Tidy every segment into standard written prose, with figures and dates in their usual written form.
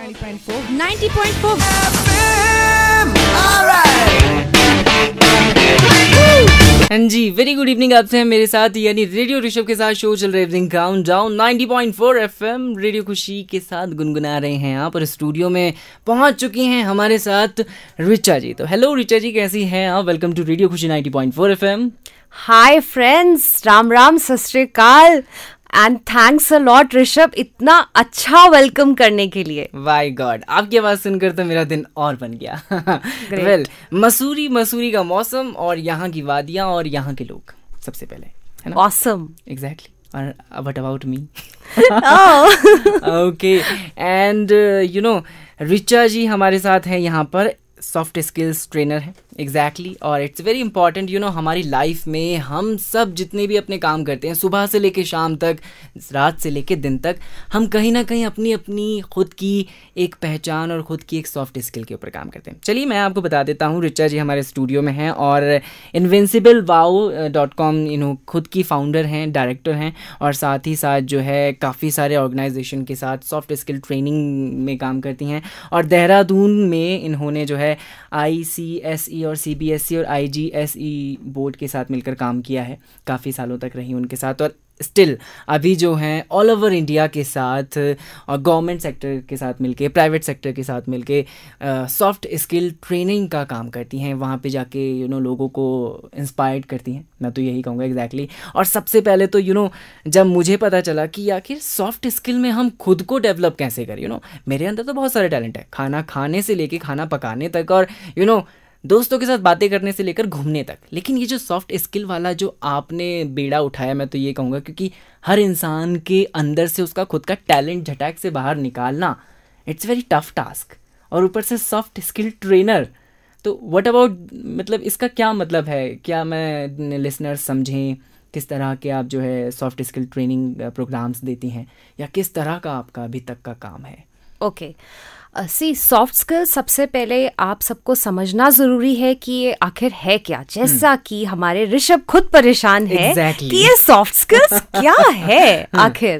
90.4 हाँ जी, very good evening आपसे हैं मेरे साथ यानी रेडियो ऋषभ के साथ शो चल रहे इवनिंग काउंटडाउन 90.4 एफएम रेडियो खुशी के साथ गुनगुना रहे हैं आप। और स्टूडियो में पहुंच चुकी हैं हमारे साथ रिचा जी। तो हेलो रिचा जी, कैसी हैं आप? Welcome to radio Khushi 90.4 FM. Hi friends, Ram Ram, सत श्री अकाल and thanks a lot Rishabh, इतना अच्छा वेलकम करने के लिए। माय गॉड, आपकी आवाज सुनकर तो मेरा दिन और बन गया। वेल, मसूरी का मौसम और यहाँ की वादियाँ और यहाँ के लोग सबसे पहले, है ना? Awesome, exactly. और what about me? Okay, and you know Richa ji हमारे साथ हैं यहाँ पर, सॉफ्ट स्किल्स ट्रेनर है। एग्जैक्टली और it's very important you know हमारी लाइफ में हम सब जितने भी अपने काम करते हैं, सुबह से लेके शाम तक, रात से लेके दिन तक, हम कहीं ना कहीं अपनी अपनी खुद की एक पहचान और ख़ुद की एक सॉफ्ट स्किल के ऊपर काम करते हैं। चलिए मैं आपको बता देता हूँ, रिचा जी हमारे स्टूडियो में हैं और invinciblewow.com खुद की फाउंडर हैं, डायरेक्टर हैं और साथ ही साथ जो है काफ़ी सारे ऑर्गेनाइजेशन के साथ सॉफ्ट स्किल ट्रेनिंग में काम करती हैं। और देहरादून में इन्होंने जो है ICSE और CBSE और IGSE बोर्ड के साथ मिलकर काम किया है, काफ़ी सालों तक रही उनके साथ और स्टिल अभी जो हैं ऑल ओवर इंडिया के साथ और गवर्नमेंट सेक्टर के साथ मिलके, प्राइवेट सेक्टर के साथ मिलके सॉफ्ट स्किल ट्रेनिंग का काम करती हैं। वहाँ पे जाके लोगों को इंस्पायर्ड करती हैं, मैं तो यही कहूँगा। एग्जैक्टली। और सबसे पहले तो जब मुझे पता चला कि आखिर सॉफ्ट स्किल में हम खुद को डेवलप कैसे करें, मेरे अंदर तो बहुत सारे टैलेंट है, खाना खाने से लेके खाना पकाने तक और दोस्तों के साथ बातें करने से लेकर घूमने तक। लेकिन ये जो सॉफ्ट स्किल वाला जो आपने बेड़ा उठाया, मैं तो ये कहूँगा क्योंकि हर इंसान के अंदर से उसका खुद का टैलेंट झटाक से बाहर निकालना, इट्स वेरी टफ टास्क। और ऊपर से सॉफ्ट स्किल ट्रेनर, तो व्हाट अबाउट, मतलब इसका क्या मतलब है? क्या मैं लिसनर्स समझें किस तरह के आप जो है सॉफ्ट स्किल ट्रेनिंग प्रोग्राम्स देती हैं या किस तरह का आपका अभी तक का काम है? ओके, सॉफ्ट स्किल सबसे पहले आप सबको समझना ज़रूरी है कि ये आखिर है क्या। जैसा कि हमारे ऋषभ खुद परेशान है कि ये सॉफ्ट स्किल्स क्या है आखिर।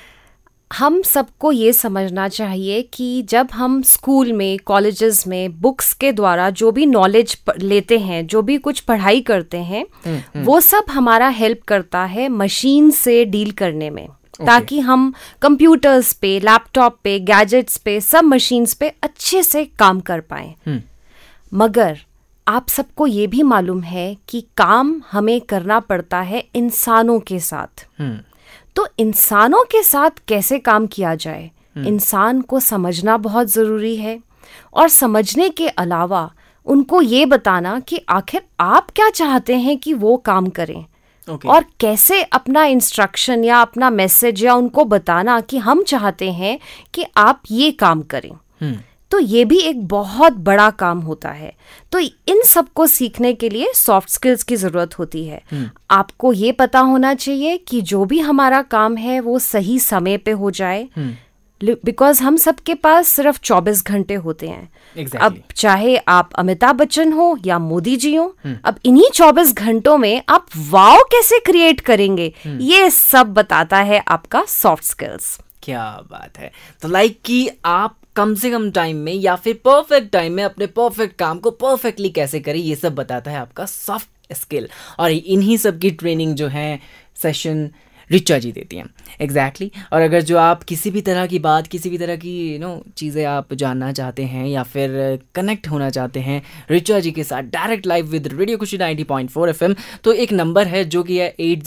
हम सबको ये समझना चाहिए कि जब हम स्कूल में, कॉलेजेस में, बुक्स के द्वारा जो भी नॉलेज लेते हैं, जो भी कुछ पढ़ाई करते हैं, वो सब हमारा हेल्प करता है मशीन से डील करने में। ताकि हम कंप्यूटर्स पे, लैपटॉप पे, गैजेट्स पे, सब मशीन्स पे अच्छे से काम कर पाएं। मगर आप सबको ये भी मालूम है कि काम हमें करना पड़ता है इंसानों के साथ। तो इंसानों के साथ कैसे काम किया जाए, इंसान को समझना बहुत ज़रूरी है। और समझने के अलावा उनको ये बताना कि आखिर आप क्या चाहते हैं कि वो काम करें। और कैसे अपना इंस्ट्रक्शन या अपना मैसेज या उनको बताना कि हम चाहते हैं कि आप ये काम करें। तो ये भी एक बहुत बड़ा काम होता है। तो इन सब को सीखने के लिए सॉफ्ट स्किल्स की ज़रूरत होती है। आपको ये पता होना चाहिए कि जो भी हमारा काम है वो सही समय पे हो जाए, बिकॉज हम सबके पास सिर्फ 24 घंटे होते हैं। Exactly. अब चाहे आप अमिताभ बच्चन हो या मोदी जी हो, अब इन्हीं 24 घंटों में आप वाव कैसे क्रिएट करेंगे, ये सब बताता है आपका सॉफ्ट स्किल्स। क्या बात है। तो लाइक कि आप कम से कम टाइम में या फिर परफेक्ट टाइम में अपने परफेक्ट काम को परफेक्टली कैसे करें, ये सब बताता है आपका सॉफ्ट स्किल। और इन्हीं सब की ट्रेनिंग जो है सेशन रिचा जी देती हैं। एग्जैक्टली। और अगर जो आप किसी भी तरह की बात, किसी भी तरह की चीज़ें आप जानना चाहते हैं या फिर कनेक्ट होना चाहते हैं रिचा जी के साथ direct live with radio Khushi 90.4 FM, तो एक नंबर है जो कि है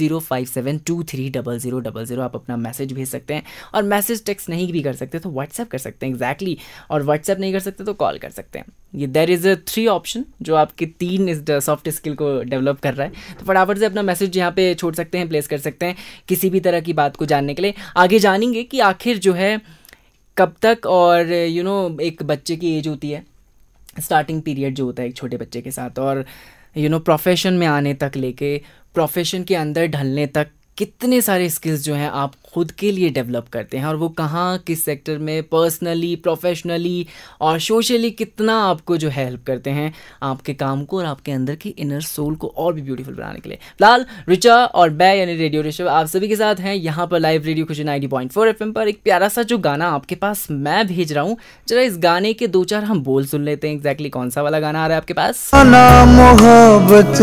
8057230000। आप अपना मैसेज भेज सकते हैं और मैसेज टेक्स्ट नहीं भी कर सकते तो व्हाट्सएप कर सकते हैं। एग्जैक्टली। और व्हाट्सएप नहीं कर सकते तो कॉल कर सकते हैं। ये देयर इज़ 3 ऑप्शन जो आपके 3 इस सॉफ्ट स्किल को डेवलप कर रहा है। तो फटाफट से अपना मैसेज यहाँ पे छोड़ सकते हैं, प्लेस कर सकते हैं किसी भी तरह की बात को जानने के लिए। आगे जानेंगे कि आखिर जो है कब तक, और एक बच्चे की एज होती है, स्टार्टिंग पीरियड जो होता है एक छोटे बच्चे के साथ, और प्रोफेशन में आने तक लेके प्रोफेशन के अंदर ढलने तक कितने सारे स्किल्स जो हैं आप खुद के लिए डेवलप करते हैं, और वो कहाँ, किस सेक्टर में, पर्सनली, प्रोफेशनली और सोशली कितना आपको जो है हेल्प करते हैं आपके काम को और आपके अंदर की इनर सोल को और भी ब्यूटीफुल बनाने के लिए। फिलहाल रिचा और मैं यानी रेडियो ऋषभ आप सभी के साथ हैं यहाँ पर लाइव रेडियो खुशी 90.4 FM पर। एक प्यारा सा जो गाना आपके पास मैं भेज रहा हूँ, जरा इस गाने के 2-4 हम बोल सुन लेते हैं। एग्जैक्टली कौन सा वाला गाना आ रहा है आपके पास? मोहब्बत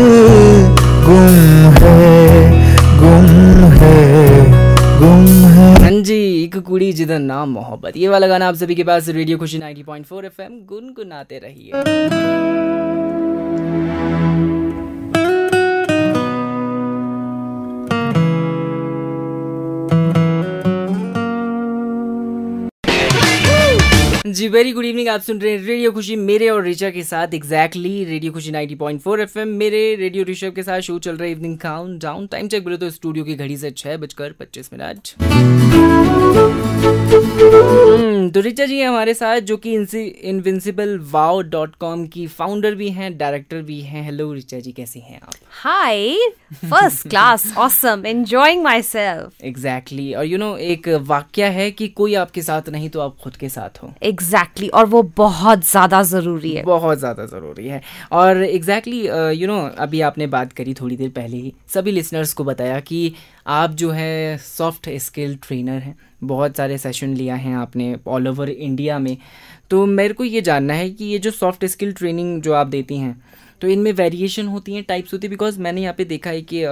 गुम है। हाँ जी, एक कुड़ी जिधर नाम मोहब्बत, ये वाला गाना आप सभी के पास रेडियो खुशी 90.4 FM गुनगुनाते रहिए। जी वेरी गुड इवनिंग, आप सुन रहे हैं रेडियो खुशी मेरे और रिचा के साथ। एग्जैक्टली रेडियो खुशी 90.4 FM मेरे रेडियो ऋषभ के साथ शो चल रहा है इवनिंग काउंटडाउन। टाइम चेक बोले तो स्टूडियो की घड़ी से 6:25। तो रिचा जी हमारे साथ जो कि invinciblewow.com की फाउंडर भी हैं, डायरेक्टर भी हैं। हेलो रिचा जी, कैसी हैं आप? Hi, first class, awesome, enjoying myself. Exactly, और एक वाक्य है कि कोई आपके साथ नहीं तो आप खुद के साथ हो। एग्जैक्टली, और वो बहुत ज़्यादा ज़रूरी है, बहुत ज़्यादा ज़रूरी है। और एग्जैक्टली अभी आपने बात करी थोड़ी देर पहले ही, सभी लिसनर्स को बताया कि आप जो है सॉफ्ट स्किल ट्रेनर हैं, बहुत सारे सेशन लिया हैं आपने ऑल ओवर इंडिया में। तो मेरे को ये जानना है कि ये जो सॉफ्ट स्किल ट्रेनिंग जो आप देती हैं, तो इनमें वेरिएशन होती हैं, टाइप्स होती है? बिकॉज मैंने यहाँ पे देखा है कि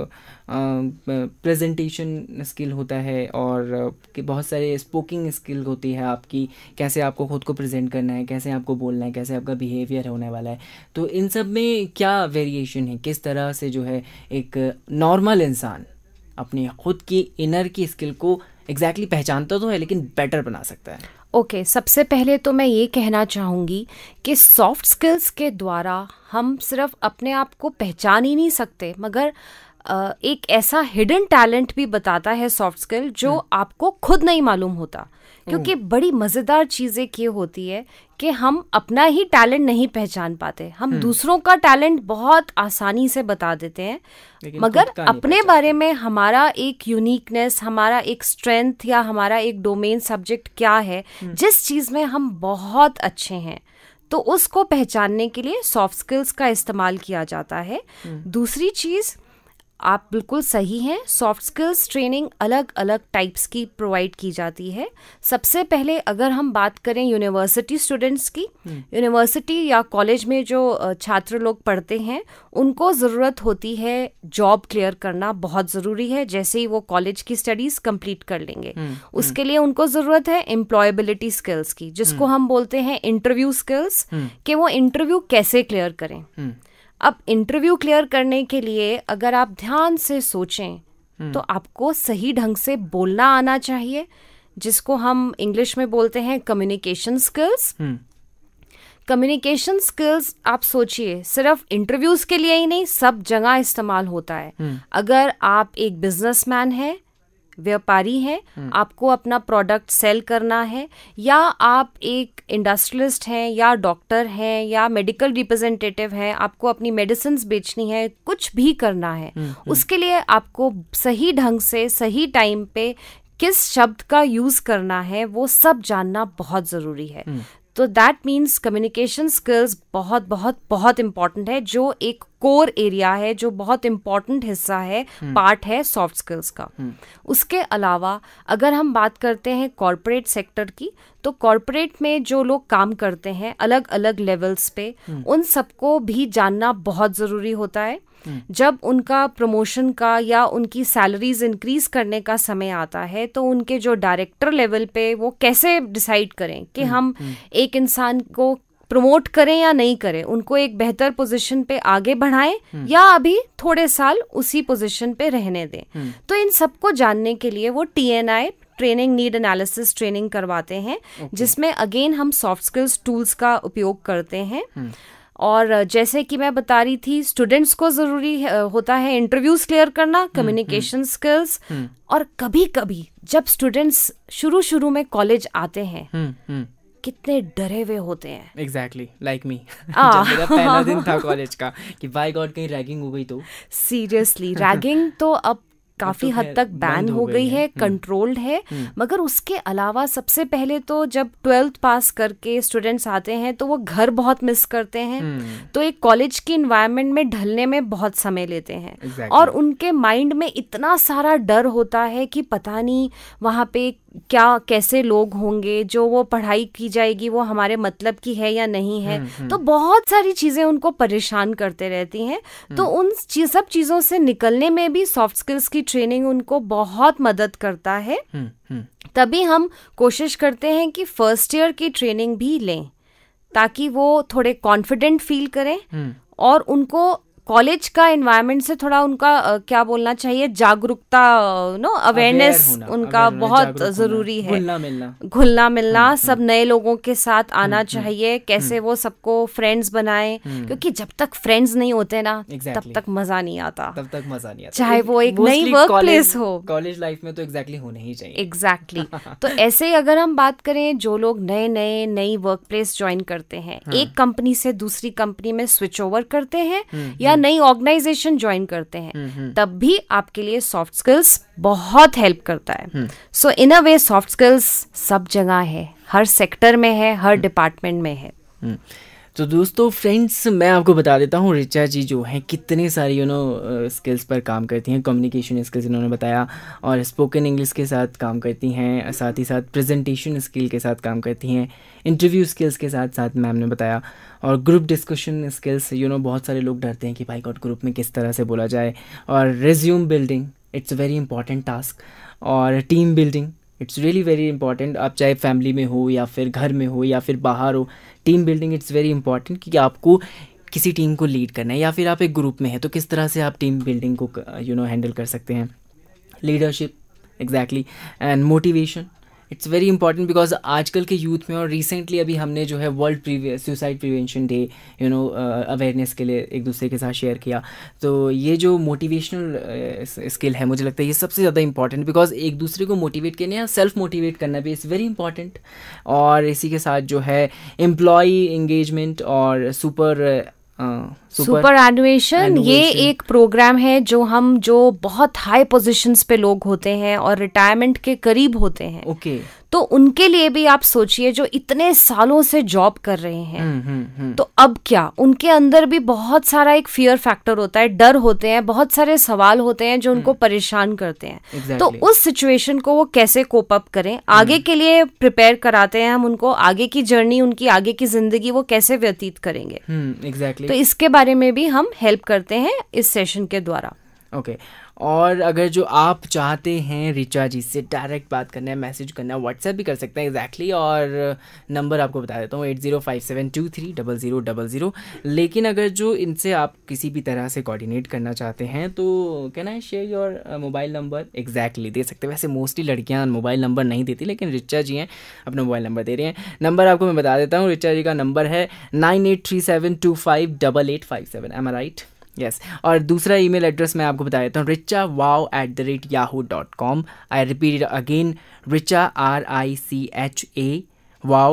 प्रेजेंटेशन स्किल होता है और कि बहुत सारे स्पोकिंग स्किल होती है आपकी, कैसे आपको खुद को प्रेजेंट करना है, कैसे आपको बोलना है, कैसे आपका बिहेवियर होने वाला है। तो इन सब में क्या वेरिएशन है, किस तरह से जो है एक नॉर्मल इंसान अपनी खुद की इनर की स्किल को एग्जैक्टली पहचानता तो है लेकिन बेटर बना सकता है? ओके, सबसे पहले तो मैं ये कहना चाहूँगी कि सॉफ्ट स्किल्स के द्वारा हम सिर्फ अपने आप को पहचान ही नहीं सकते, मगर एक ऐसा हिडन टैलेंट भी बताता है सॉफ्ट स्किल जो आपको खुद नहीं मालूम होता। क्योंकि बड़ी मज़ेदार चीज़ एक ये होती है कि हम अपना ही टैलेंट नहीं पहचान पाते, हम दूसरों का टैलेंट बहुत आसानी से बता देते हैं, मगर अपने बारे में हमारा एक यूनिकनेस, हमारा एक स्ट्रेंथ या हमारा एक डोमेन सब्जेक्ट क्या है, जिस चीज़ में हम बहुत अच्छे हैं, तो उसको पहचानने के लिए सॉफ्ट स्किल्स का इस्तेमाल किया जाता है। दूसरी चीज़, आप बिल्कुल सही हैं, सॉफ्ट स्किल्स ट्रेनिंग अलग अलग टाइप्स की प्रोवाइड की जाती है। सबसे पहले अगर हम बात करें यूनिवर्सिटी स्टूडेंट्स की, यूनिवर्सिटी या कॉलेज में जो छात्र लोग पढ़ते हैं, उनको ज़रूरत होती है जॉब क्लियर करना, बहुत ज़रूरी है। जैसे ही वो कॉलेज की स्टडीज़ कंप्लीट कर लेंगे, उसके लिए उनको ज़रूरत है एम्प्लॉयबिलिटी स्किल्स की, जिसको हम बोलते हैं इंटरव्यू स्किल्स, कि वो इंटरव्यू कैसे क्लियर करें। अब इंटरव्यू क्लियर करने के लिए अगर आप ध्यान से सोचें तो आपको सही ढंग से बोलना आना चाहिए, जिसको हम इंग्लिश में बोलते हैं कम्युनिकेशन स्किल्स। कम्युनिकेशन स्किल्स आप सोचिए सिर्फ इंटरव्यूज के लिए ही नहीं, सब जगह इस्तेमाल होता है। अगर आप एक बिजनेसमैन हैं, व्यापारी हैं, आपको अपना प्रोडक्ट सेल करना है, या आप एक इंडस्ट्रियलिस्ट हैं, या डॉक्टर हैं, या मेडिकल रिप्रेजेंटेटिव हैं, आपको अपनी मेडिसिन्स बेचनी है, कुछ भी करना है, उसके लिए आपको सही ढंग से सही टाइम पे किस शब्द का यूज़ करना है, वो सब जानना बहुत ज़रूरी है। तो दैट मीन्स कम्युनिकेशन स्किल्स बहुत बहुत बहुत इम्पॉर्टेंट है, जो एक कोर एरिया है, जो बहुत इम्पॉर्टेंट हिस्सा है, पार्ट है सॉफ्ट स्किल्स का। उसके अलावा अगर हम बात करते हैं कॉरपोरेट सेक्टर की, तो कॉरपोरेट में जो लोग काम करते हैं अलग अलग लेवल्स पे, उन सबको भी जानना बहुत ज़रूरी होता है। जब उनका प्रमोशन का या उनकी सैलरीज इंक्रीज करने का समय आता है, तो उनके जो डायरेक्टर लेवल पे वो कैसे डिसाइड करें कि हम एक इंसान को प्रमोट करें या नहीं करें, उनको एक बेहतर पोजीशन पे आगे बढ़ाएं या अभी थोड़े साल उसी पोजीशन पे रहने दें। तो इन सबको जानने के लिए वो TNI training, need analysis training करवाते हैं, जिसमें अगेन हम सॉफ्ट स्किल्स टूल्स का उपयोग करते हैं। और जैसे कि मैं बता रही थी, स्टूडेंट्स को ज़रूरी होता है इंटरव्यूज क्लियर करना, कम्युनिकेशन स्किल्स, और कभी कभी जब स्टूडेंट्स शुरू में कॉलेज आते हैं, कितने डरे हुए होते हैं। एग्जैक्टली लाइक मी, जब मेरा पहला दिन था कॉलेज का कि बाय गॉड कहीं रैगिंग हो गई तो। सीरियसली रैगिंग तो अब काफ़ी हद तक बैन हो गई है, कंट्रोल्ड है। मगर उसके अलावा सबसे पहले तो जब 12th पास करके स्टूडेंट्स आते हैं तो वो घर बहुत मिस करते हैं, तो एक कॉलेज की इन्वायरमेंट में ढलने में बहुत समय लेते हैं। और उनके माइंड में इतना सारा डर होता है कि पता नहीं वहाँ पे क्या कैसे लोग होंगे, जो वो पढ़ाई की जाएगी वो हमारे मतलब की है या नहीं है। तो बहुत सारी चीज़ें उनको परेशान करते रहती हैं। तो उन सब चीज़ों से निकलने में भी सॉफ्ट स्किल्स की ट्रेनिंग उनको बहुत मदद करता है। तभी हम कोशिश करते हैं कि फर्स्ट ईयर की ट्रेनिंग भी लें, ताकि वो थोड़े कॉन्फिडेंट फील करें और उनको कॉलेज का एनवायरनमेंट से थोड़ा उनका क्या बोलना चाहिए, जागरूकता, अवेयरनेस उनका बहुत ज़रूरी है। घुलना मिलना सब नए लोगों के साथ आना चाहिए, कैसे वो सबको फ्रेंड्स बनाएं, क्योंकि जब तक फ्रेंड्स नहीं होते ना तब तक मज़ा नहीं आता, चाहे वो एक नई वर्क प्लेस हो। कॉलेज लाइफ में तो एग्जैक्टली होने ही चाहिए। एग्जैक्टली तो ऐसे ही अगर हम बात करें, जो लोग नई वर्क प्लेस ज्वाइन करते हैं, एक कंपनी से दूसरी कंपनी में स्विच ओवर करते हैं या नई ऑर्गेनाइजेशन ज्वाइन करते हैं, तब भी आपके लिए सॉफ्ट स्किल्स बहुत हेल्प करता है। सो इन अ वे सॉफ्ट स्किल्स सब जगह है, हर सेक्टर में है, हर डिपार्टमेंट में है। तो दोस्तों, फ्रेंड्स, मैं आपको बता देता हूँ रिचा जी जो हैं कितने सारी स्किल्स पर काम करती हैं। कम्युनिकेशन स्किल्स इन्होंने बताया, और स्पोकन इंग्लिश के साथ काम करती हैं, साथ ही साथ प्रेजेंटेशन स्किल के साथ काम करती हैं, इंटरव्यू स्किल्स के साथ साथ मैम ने बताया, और ग्रुप डिस्कशन स्किल्स। बहुत सारे लोग डरते हैं कि भाई गॉड ग्रुप में किस तरह से बोला जाए, और resume building, it's a very important task, और team building, it's really very important. आप चाहे फैमिली में हो या फिर घर में हो या फिर बाहर हो, team building it's very important, क्योंकि आपको किसी टीम को लीड करना है, या फिर आप एक ग्रुप में हैं तो किस तरह से आप टीम बिल्डिंग को हैंडल कर सकते हैं। Leadership, exactly, and motivation, it's very important, because आजकल के यूथ में, और रिसेंटली अभी हमने जो है world suicide prevention day awareness के लिए एक दूसरे के साथ शेयर किया। तो ये जो मोटिवेशनल स्किल है, मुझे लगता है ये सबसे ज़्यादा इंपॉर्टेंट, बिकॉज एक दूसरे को मोटिवेट करना या सेल्फ मोटिवेट करना भी इज़ वेरी इंपॉर्टेंट। और इसी के साथ जो है एम्प्लॉय एंगेजमेंट और सुपर एनुएशन, ये एक प्रोग्राम है जो बहुत हाई पोजीशंस पे लोग होते हैं और रिटायरमेंट के करीब होते हैं। ओके, तो उनके लिए भी आप सोचिए, जो इतने सालों से जॉब कर रहे हैं, तो अब क्या उनके अंदर भी बहुत सारा एक फियर फैक्टर होता है, डर होते हैं, बहुत सारे सवाल होते हैं जो उनको परेशान करते हैं। तो उस सिचुएशन को वो कैसे कोप अप करें, आगे के लिए प्रिपेयर कराते हैं हम उनको, आगे की जर्नी, उनकी आगे की जिंदगी वो कैसे व्यतीत करेंगे। एग्जैक्टली, तो इसके बारे में भी हम हेल्प करते हैं इस सेशन के द्वारा। ओके, और अगर जो आप चाहते हैं रिचा जी से डायरेक्ट बात करना है, मैसेज करना है, व्हाट्सएप भी कर सकते हैं, एग्जैक्टली, और नंबर आपको बता देता हूँ 8057230000। लेकिन अगर जो इनसे आप किसी भी तरह से कोऑर्डिनेट करना चाहते हैं तो can I share your mobile number? Exactly, दे सकते हैं। वैसे मोस्टली लड़कियाँ मोबाइल नंबर नहीं देती, लेकिन रिचा जी हैं अपना मोबाइल नंबर दे रहे हैं। नंबर आपको मैं बता देता हूँ, रिचा जी का नंबर है 9837258857। Am I right? यस। और दूसरा ईमेल एड्रेस मैं आपको बता देता हूँ, richawow@yahoo.com। I repeat again, richa RICHA wow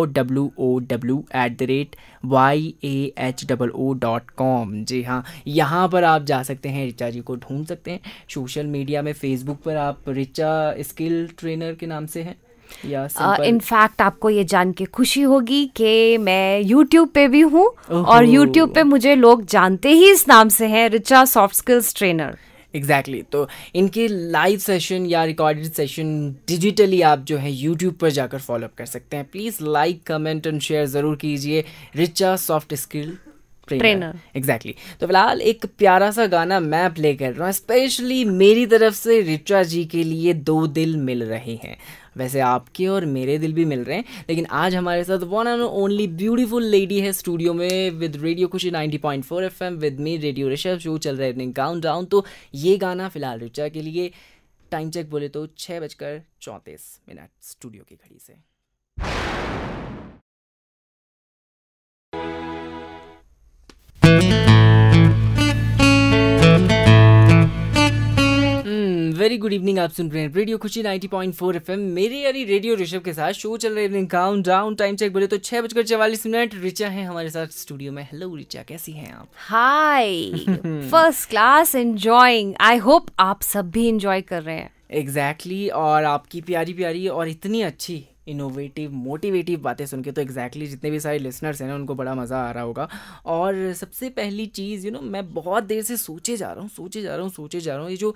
WOW@yahoo.com। जी हाँ, यहाँ पर आप जा सकते हैं, रिचा जी को ढूंढ सकते हैं। सोशल मीडिया में फेसबुक पर आप रिचा स्किल ट्रेनर के नाम से हैं, इनफैक्ट आपको ये जान के खुशी होगी कि मैं YouTube पे भी हूँ, और YouTube पे मुझे लोग जानते ही इस नाम से हैं, Richa soft skills trainer. Exactly, तो इनके लाइव सेशन या रिकॉर्डेड सेशन डिजिटली आप जो है YouTube पर जाकर फॉलोअप कर सकते हैं। Please like, comment and share ज़रूर कीजिए, Richa soft skill trainer. Exactly. तो फिलहाल एक प्यारा सा गाना मैं प्ले कर रहा हूँ, स्पेशली मेरी तरफ से रिचा जी के लिए। दो दिल मिल रहे हैं, वैसे आपके और मेरे दिल भी मिल रहे हैं, लेकिन आज हमारे साथ one and only beautiful lady है स्टूडियो में with radio Khushi 90.4 FM with me radio Rishabh. Show चल रहा है इवनिंग काउंटडाउन। तो ये गाना फिलहाल रिचा के लिए। टाइम चेक बोले तो 6:34 स्टूडियो की घड़ी से। Very good evening. आप सुन रहे हैं रेडियो खुशी 90.4 FM, मेरे यारी रेडियो ऋषभ के साथ। शो चल रहे हैं काउंट डाउन, टाइम चेक बोले तो 6:44। रिचा है हमारे साथ स्टूडियो में। हेलो रिचा, कैसी हैं आप? Hi, first class, enjoying. I hope आप सब भी एंजॉय कर रहे हैं। एग्जैक्टली और आपकी प्यारी प्यारी और इतनी अच्छी इनोवेटिव मोटिवेटिव बातें सुन के तो जितने भी सारे लिसनर्स हैं ना, उनको बड़ा मज़ा आ रहा होगा। और सबसे पहली चीज़ मैं बहुत देर से सोचे जा रहा हूँ, ये जो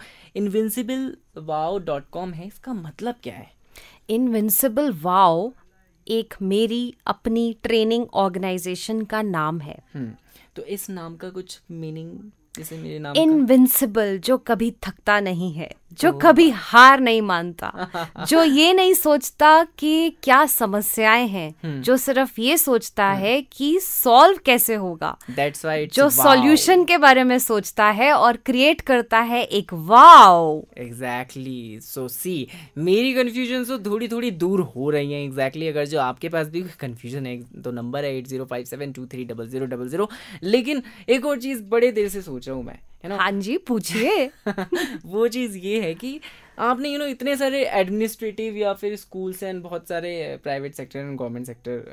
invinciblewow.com है, इसका मतलब क्या है? इनविंसिबल वाव एक मेरी अपनी ट्रेनिंग ऑर्गेनाइजेशन का नाम है। तो इस नाम का कुछ मीनिंग, जैसे मेरे नाम इनविंसिबल, जो कभी थकता नहीं है, जो कभी हार नहीं मानता, जो ये नहीं सोचता कि क्या समस्याएं हैं, जो सिर्फ ये सोचता है कि सॉल्व कैसे होगा। That's why जो सॉल्यूशन के बारे में सोचता है और क्रिएट करता है एक वाव। एग्जैक्टली। सो सी, मेरी कंफ्यूजन तो थोड़ी दूर हो रही है। एग्जैक्टली अगर जो आपके पास भी कंफ्यूजन है तो नंबर है 8057230000। लेकिन एक और चीज़ बड़े देर से सोच रहा हूँ मैं, है ना? हाँ जी, पूछिए। वो चीज़ ये है कि आपने इतने सारे एडमिनिस्ट्रेटिव या फिर स्कूल्स एंड बहुत सारे private sector and government sector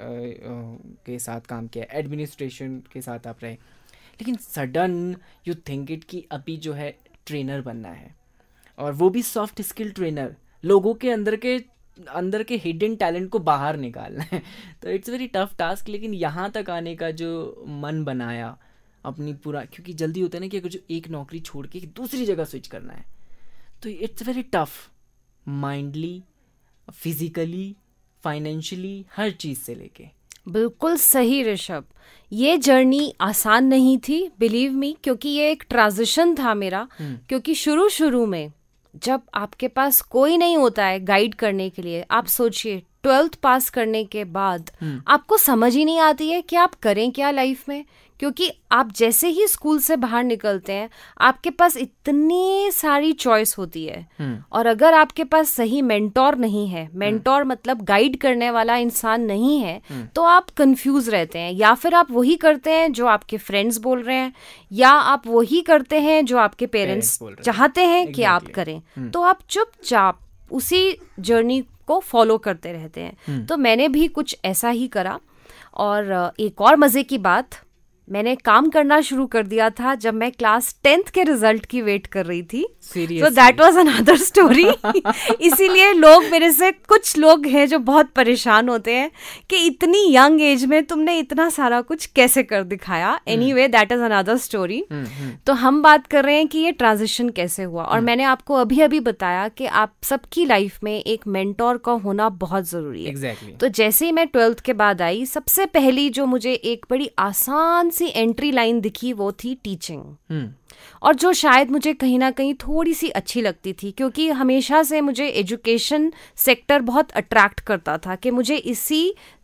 के साथ काम किया, एडमिनिस्ट्रेशन के साथ आप रहे, लेकिन सडन यू थिंक इट कि अभी जो है ट्रेनर बनना है, और वो भी सॉफ्ट स्किल ट्रेनर, लोगों के अंदर के हिडन टैलेंट को बाहर निकालना है। तो इट्स वेरी टफ टास्क। लेकिन यहाँ तक आने का जो मन बनाया अपनी पूरा, क्योंकि जल्दी होता है ना कि अगर जो एक नौकरी छोड़ के दूसरी जगह स्विच करना है तो it's very tough, mindly, physically, financially, हर चीज़ से लेके। बिल्कुल सही ऋषभ, ये जर्नी आसान नहीं थी, बिलीव मी, क्योंकि ये एक ट्रांजिशन था मेरा। क्योंकि शुरू में जब आपके पास कोई नहीं होता है गाइड करने के लिए, आप सोचिए 12th पास करने के बाद आपको समझ ही नहीं आती है कि आप करें क्या लाइफ में। क्योंकि आप जैसे ही स्कूल से बाहर निकलते हैं, आपके पास इतनी सारी चॉइस होती है, और अगर आपके पास सही मेंटोर नहीं है, मेंटोर मतलब गाइड करने वाला इंसान नहीं है, तो आप कंफ्यूज रहते हैं। या फिर आप वही करते हैं जो आपके फ्रेंड्स बोल रहे हैं, या आप वही करते हैं जो आपके पेरेंट्स चाहते हैं कि आप करें। तो आप चुपचाप उसी जर्नी को फॉलो करते रहते हैं। तो मैंने भी कुछ ऐसा ही करा। और एक और मज़े की बात, मैंने काम करना शुरू कर दिया था जब मैं क्लास 10th के रिजल्ट की वेट कर रही थी। So that was another story। इसीलिए कुछ लोग हैं जो बहुत परेशान होते हैं कि इतनी यंग एज में तुमने इतना सारा कुछ कैसे कर दिखाया। Anyway, that is another story। तो हम बात कर रहे हैं कि ये ट्रांजिशन कैसे हुआ। और मैंने आपको अभी बताया कि आप सबकी लाइफ में एक मेंटोर का होना बहुत ज़रूरी है। Exactly। तो जैसे ही मैं 12th के बाद आई, सबसे पहली जो मुझे एक बड़ी आसान सी एंट्री लाइन दिखी वो थी टीचिंग। और जो शायद मुझे कहीं ना कहीं थोड़ी सी अच्छी लगती थी, क्योंकि हमेशा से मुझे एजुकेशन सेक्टर बहुत अट्रैक्ट करता था कि मुझे इसी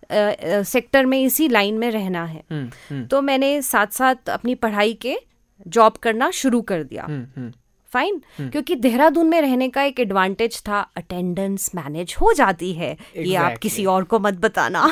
सेक्टर में, इसी लाइन में रहना है। तो मैंने साथ साथ अपनी पढ़ाई के जॉब करना शुरू कर दिया। फाइन। क्योंकि देहरादून में रहने का एक एडवांटेज था, अटेंडेंस मैनेज हो जाती है। ये आप किसी और को मत बताना।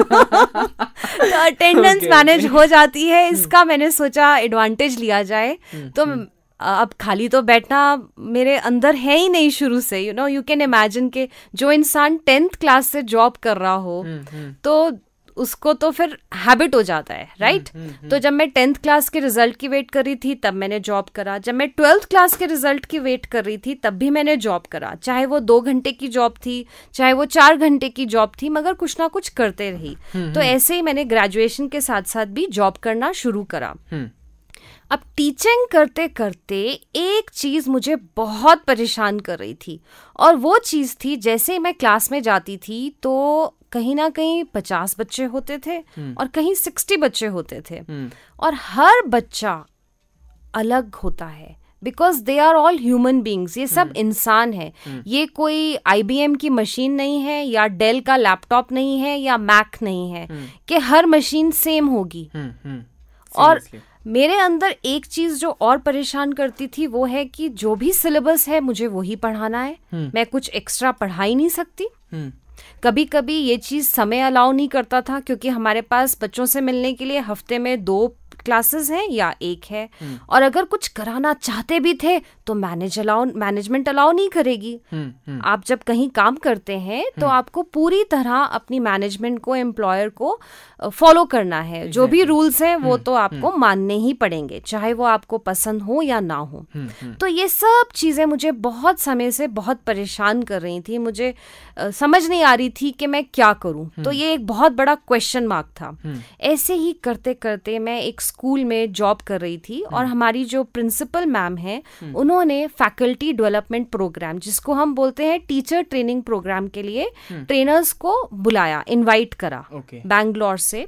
तो अटेंडेंस मैनेज हो जाती है, इसका मैंने सोचा एडवांटेज लिया जाए। तो अब खाली तो बैठना मेरे अंदर है ही नहीं शुरू से। यू कैन इमेजिन के जो इंसान 10th क्लास से जॉब कर रहा हो तो उसको तो फिर हैबिट हो जाता है, राइट? तो जब मैं 10th क्लास के रिजल्ट की वेट कर रही थी तब मैंने जॉब करा। जब मैं 12th क्लास के रिजल्ट की वेट कर रही थी तब भी मैंने जॉब करा। चाहे वो 2 घंटे की जॉब थी, चाहे वो 4 घंटे की जॉब थी, मगर कुछ ना कुछ करते रही। तो ऐसे ही मैंने ग्रेजुएशन के साथ साथ भी जॉब करना शुरू करा। अब टीचिंग करते करते एक चीज़ मुझे बहुत परेशान कर रही थी, और वो चीज़ थी, जैसे ही मैं क्लास में जाती थी तो कहीं ना कहीं 50 बच्चे होते थे और कहीं 60 बच्चे होते थे, और हर बच्चा अलग होता है। Because they are all human beings, ये सब इंसान है। ये कोई IBM की मशीन नहीं है, या डेल का लैपटॉप नहीं है, या मैक नहीं है कि हर मशीन सेम होगी। और मेरे अंदर एक चीज़ जो और परेशान करती थी वो है कि जो भी सिलेबस है मुझे वही पढ़ाना है। मैं कुछ एक्स्ट्रा पढ़ा ही नहीं सकती। कभी कभी ये चीज़ समय अलाउ नहीं करता था, क्योंकि हमारे पास बच्चों से मिलने के लिए हफ्ते में 2 क्लासेस हैं या एक है, और अगर कुछ कराना चाहते भी थे तो मैनेजमेंट अलाउ नहीं करेगी। आप जब कहीं काम करते हैं तो आपको पूरी तरह अपनी मैनेजमेंट को, एम्प्लॉयर को फॉलो करना है। जो भी रूल्स हैं वो तो आपको मानने ही पड़ेंगे, चाहे वो आपको पसंद हो या ना हो। तो ये सब चीज़ें मुझे बहुत समय से बहुत परेशान कर रही थी। मुझे समझ नहीं आ रही थी कि मैं क्या करूं। तो ये एक बहुत बड़ा क्वेश्चन मार्क था। ऐसे ही करते करते मैं एक स्कूल में जॉब कर रही थी, और हमारी जो प्रिंसिपल मैम है उन्होंने फैकल्टी डेवलपमेंट प्रोग्राम, जिसको हम बोलते हैं टीचर ट्रेनिंग प्रोग्राम, के लिए ट्रेनर्स को बुलाया, इनवाइट करा बैंगलोर से।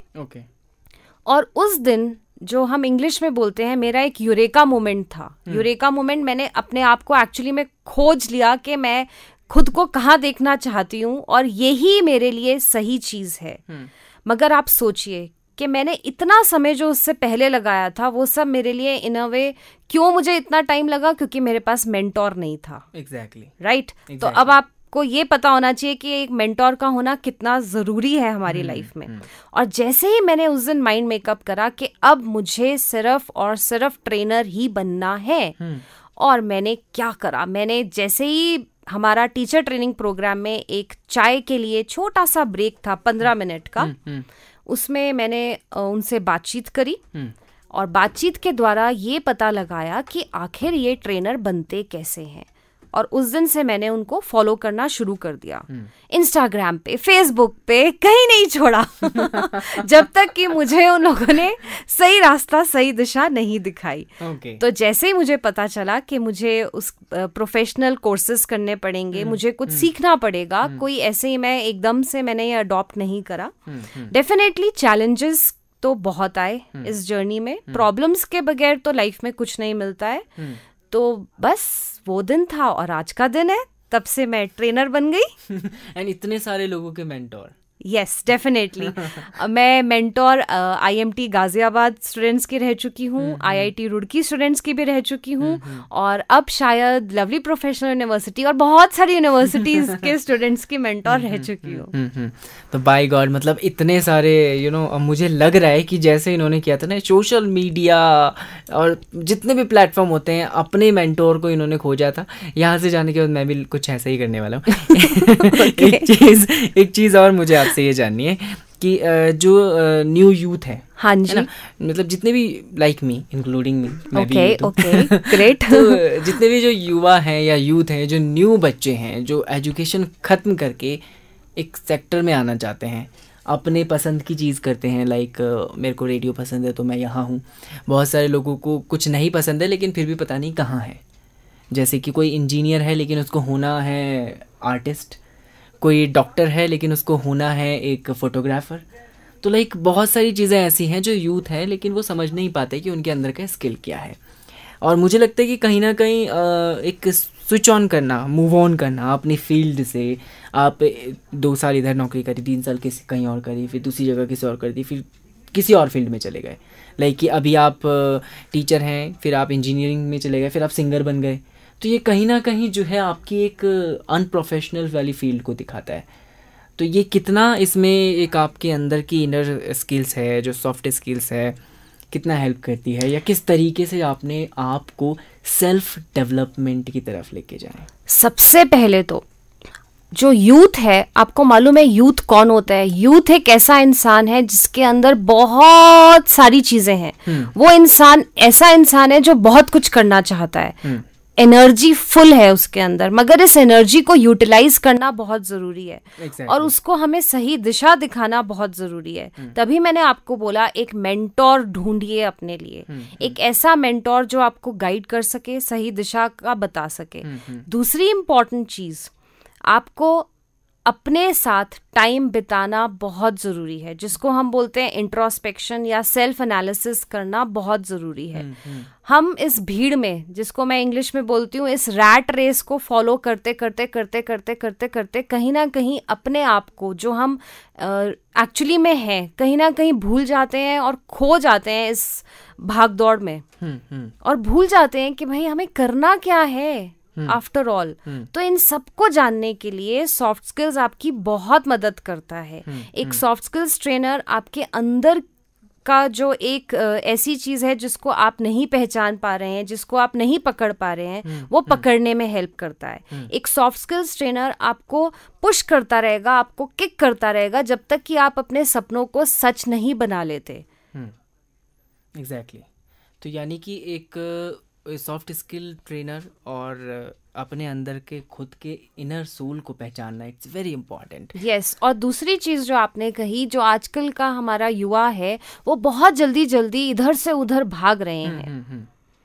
और उस दिन जो हम इंग्लिश में बोलते हैं, मेरा एक यूरेका मोमेंट था। यूरेका मोमेंट, मैंने अपने आप को एक्चुअली में खोज लिया कि मैं खुद को कहाँ देखना चाहती हूँ और यही मेरे लिए सही चीज़ है। मगर आप सोचिए कि मैंने इतना समय जो उससे पहले लगाया था वो सब मेरे लिए इन अ वे, क्यों मुझे इतना टाइम लगा? क्योंकि मेरे पास मेंटोर नहीं था। राइट। तो अब आपको ये पता होना चाहिए कि एक मेंटोर का होना कितना ज़रूरी है हमारी लाइफ में। और जैसे ही मैंने उस दिन माइंड मेकअप करा कि अब मुझे सिर्फ और सिर्फ ट्रेनर ही बनना है, और मैंने क्या करा, मैंने जैसे ही हमारा टीचर ट्रेनिंग प्रोग्राम में एक चाय के लिए छोटा सा ब्रेक था 15 मिनट का, उसमें मैंने उनसे बातचीत करी, और बातचीत के द्वारा ये पता लगाया कि आखिर ये ट्रेनर बनते कैसे हैं। और उस दिन से मैंने उनको फॉलो करना शुरू कर दिया, इंस्टाग्राम पे, फेसबुक पे, कहीं नहीं छोड़ा जब तक कि मुझे उन लोगों ने सही रास्ता, सही दिशा नहीं दिखाई। तो जैसे ही मुझे पता चला कि मुझे उस प्रोफेशनल कोर्सेज करने पड़ेंगे, मुझे कुछ सीखना पड़ेगा, कोई ऐसे ही मैं एकदम से मैंने ये अडॉप्ट नहीं करा। डेफिनेटली चैलेंजेस तो बहुत आए इस जर्नी में, प्रॉब्लम्स के बगैर तो लाइफ में कुछ नहीं मिलता है। तो बस वो दिन था और आज का दिन है, तब से मैं ट्रेनर बन गई। एंड इतने सारे लोगों के मेंटोर। Yes, definitely. मैं मेंटोर IMT गाजियाबाद स्टूडेंट्स की रह चुकी हूँ, IIT रुड़की स्टूडेंट्स की भी रह चुकी हूँ, और अब शायद लवली प्रोफेशनल यूनिवर्सिटी और बहुत सारी यूनिवर्सिटीज़ के स्टूडेंट्स की मेंटोर रह चुकी हूँ। तो बाय गॉड, मतलब इतने सारे अब मुझे लग रहा है कि जैसे इन्होंने किया था ना, सोशल मीडिया और जितने भी प्लेटफॉर्म होते हैं, अपने मेंटोर को इन्होंने खोजा था। यहाँ से जाने के बाद मैं भी कुछ ऐसा ही करने वाला हूँ। एक चीज़ और मुझे से ये जाननी है कि जो न्यू यूथ है, हाँ जी, है ना, मतलब जितने भी लाइक मी, इंक्लूडिंग मी, मैं भी ओके, ग्रेट। तो जितने भी जो युवा हैं या यूथ हैं, जो न्यू बच्चे हैं, जो एजुकेशन ख़त्म करके एक सेक्टर में आना चाहते हैं, अपने पसंद की चीज़ करते हैं, लाइक मेरे को रेडियो पसंद है तो मैं यहाँ हूँ। बहुत सारे लोगों को कुछ नहीं पसंद है लेकिन फिर भी पता नहीं कहाँ है। जैसे कि कोई इंजीनियर है लेकिन उसको होना है आर्टिस्ट, कोई डॉक्टर है लेकिन उसको होना है एक फोटोग्राफर। तो लाइक बहुत सारी चीज़ें ऐसी हैं जो यूथ है लेकिन वो समझ नहीं पाते कि उनके अंदर का स्किल क्या है। और मुझे लगता है कि कहीं ना कहीं एक स्विच ऑन करना, मूव ऑन करना अपनी फील्ड से। आप 2 साल इधर नौकरी करी, 3 साल किसी कहीं और करी, फिर दूसरी जगह किसी और कर दी, फिर किसी और फील्ड में चले गए। लाइक कि अभी आप टीचर हैं, फिर आप इंजीनियरिंग में चले गए, फिर आप सिंगर बन गए। तो ये कहीं ना कहीं जो है आपकी एक अनप्रोफेशनल वाली फील्ड को दिखाता है। तो ये कितना इसमें एक आपके अंदर की इनर स्किल्स है, जो सॉफ्ट स्किल्स है, कितना हेल्प करती है, या किस तरीके से आपने आपको सेल्फ डेवलपमेंट की तरफ लेके जाए? सबसे पहले तो जो यूथ है, आपको मालूम है यूथ कौन होता है? यूथ एक ऐसा इंसान है जिसके अंदर बहुत सारी चीजें हैं। वो इंसान ऐसा इंसान है जो बहुत कुछ करना चाहता है, एनर्जी फुल है उसके अंदर, मगर इस एनर्जी को यूटिलाइज करना बहुत ज़रूरी है। और उसको हमें सही दिशा दिखाना बहुत ज़रूरी है। तभी मैंने आपको बोला एक मेंटोर ढूंढिए अपने लिए, एक ऐसा मेंटोर जो आपको गाइड कर सके, सही दिशा का बता सके। दूसरी इम्पॉर्टेंट चीज़, आपको अपने साथ टाइम बिताना बहुत ज़रूरी है, जिसको हम बोलते हैं इंट्रोस्पेक्शन या सेल्फ एनालिसिस करना बहुत ज़रूरी है। हम इस भीड़ में, जिसको मैं इंग्लिश में बोलती हूँ, इस रैट रेस को फॉलो करते करते करते करते करते करते कहीं ना कहीं अपने आप को, जो हम एक्चुअली में हैं, कहीं ना कहीं भूल जाते हैं और खो जाते हैं इस भाग दौड़ में। और भूल जाते हैं कि भाई हमें करना क्या है आफ्टर ऑल। तो इन सबको जानने के लिए सॉफ्ट स्किल्स आपकी बहुत मदद करता है। एक सॉफ्ट स्किल्स ट्रेनर आपके अंदर आपका जो एक ऐसी चीज़ है जिसको आप नहीं पहचान पा रहे हैं, जिसको आप नहीं पकड़ पा रहे हैं, वो पकड़ने में हेल्प करता है। एक सॉफ्ट स्किल्स ट्रेनर आपको पुश करता रहेगा, आपको किक करता रहेगा जब तक कि आप अपने सपनों को सच नहीं बना लेते। एग्जैक्टली। तो यानी कि एक सॉफ्ट स्किल ट्रेनर और अपने अंदर के खुद के इनर सोल को पहचानना, इट्स वेरी इंपॉर्टेंट। यस, और दूसरी चीज़ जो आपने कही, जो आजकल का हमारा युवा है वो बहुत जल्दी जल्दी इधर से उधर भाग रहे हैं।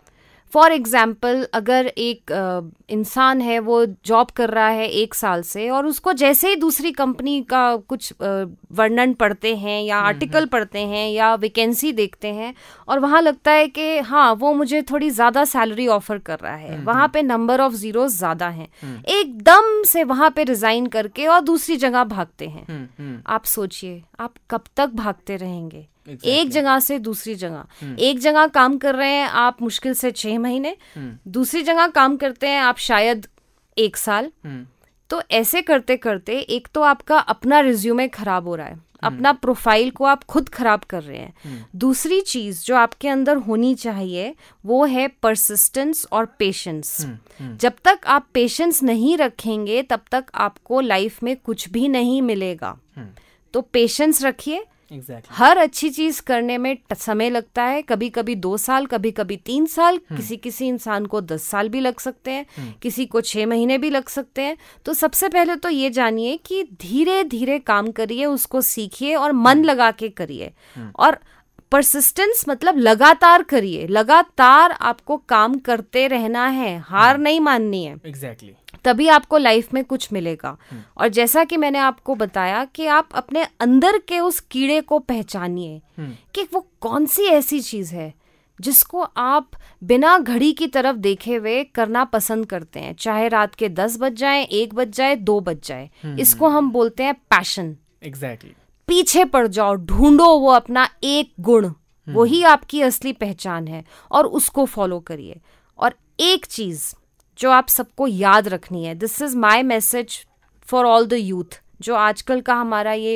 फॉर एग्जाम्पल, अगर एक इंसान है, वो जॉब कर रहा है 1 साल से, और उसको जैसे ही दूसरी कंपनी का कुछ वर्णन पढ़ते हैं या आर्टिकल पढ़ते हैं या वैकेंसी देखते हैं, और वहाँ लगता है कि हाँ वो मुझे थोड़ी ज़्यादा सैलरी ऑफर कर रहा है, वहाँ पे नंबर ऑफ जीरोस ज़्यादा हैं, एकदम से वहाँ पे रिज़ाइन करके और दूसरी जगह भागते हैं। आप सोचिए, आप कब तक भागते रहेंगे? एक जगह से दूसरी जगह, एक जगह काम कर रहे हैं आप मुश्किल से 6 महीने, दूसरी जगह काम करते हैं आप शायद 1 साल। तो ऐसे करते करते एक तो आपका अपना रिज्यूमे खराब हो रहा है, अपना प्रोफाइल को आप खुद खराब कर रहे हैं। दूसरी चीज जो आपके अंदर होनी चाहिए वो है परसिस्टेंस और पेशेंस। जब तक आप पेशेंस नहीं रखेंगे तब तक आपको लाइफ में कुछ भी नहीं मिलेगा। तो पेशेंस रखिए। Exactly. हर अच्छी चीज करने में समय लगता है, कभी कभी 2 साल, कभी कभी 3 साल, किसी किसी इंसान को 10 साल भी लग सकते हैं, किसी को 6 महीने भी लग सकते हैं। तो सबसे पहले तो ये जानिए कि धीरे धीरे काम करिए, उसको सीखिए और मन लगा के करिए। और परसिस्टेंस मतलब लगातार करिए, लगातार आपको काम करते रहना है, हार नहीं माननी है। एग्जैक्टली। तभी आपको लाइफ में कुछ मिलेगा। और जैसा कि मैंने आपको बताया कि आप अपने अंदर के उस कीड़े को पहचानिए कि वो कौन सी ऐसी चीज है जिसको आप बिना घड़ी की तरफ देखे हुए करना पसंद करते हैं, चाहे रात के 10 बज जाए, 1 बज जाए, 2 बज जाए। इसको हम बोलते हैं पैशन। एग्जैक्टली। पीछे पड़ जाओ, ढूंढो वो अपना एक गुण, वही आपकी असली पहचान है और उसको फॉलो करिए। और एक चीज जो आप सबको याद रखनी है, this is my message for all the youth, जो आजकल का हमारा ये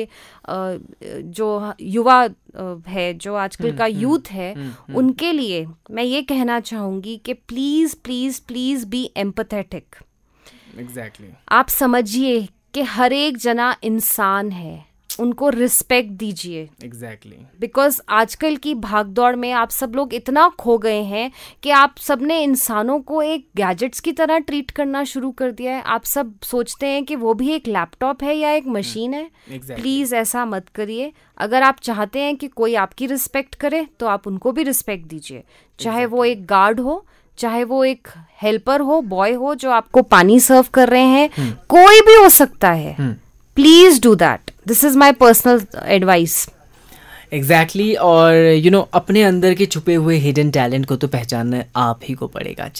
जो युवा है, जो आजकल का यूथ है, उनके लिए मैं ये कहना चाहूंगी कि please please please be empathetic. Exactly. आप समझिए कि हर एक जना इंसान है, उनको रिस्पेक्ट दीजिए। एग्जैक्टली। बिकॉज आजकल की भागदौड़ में आप सब लोग इतना खो गए हैं कि आप सब ने इंसानों को एक गैजेट्स की तरह ट्रीट करना शुरू कर दिया है। आप सब सोचते हैं कि वो भी एक लैपटॉप है या एक मशीन है। प्लीज़ ऐसा मत करिए। अगर आप चाहते हैं कि कोई आपकी रिस्पेक्ट करे तो आप उनको भी रिस्पेक्ट दीजिए, चाहे वो एक गार्ड हो, चाहे वो एक हेल्पर हो, बॉय हो जो आपको पानी सर्व कर रहे हैं, कोई भी हो सकता है। Please do that. This is my personal advice. Exactly. और अपने अंदर के छुपे हुए हिडन टैलेंट को तो पहचानना आप ही को पड़ेगा,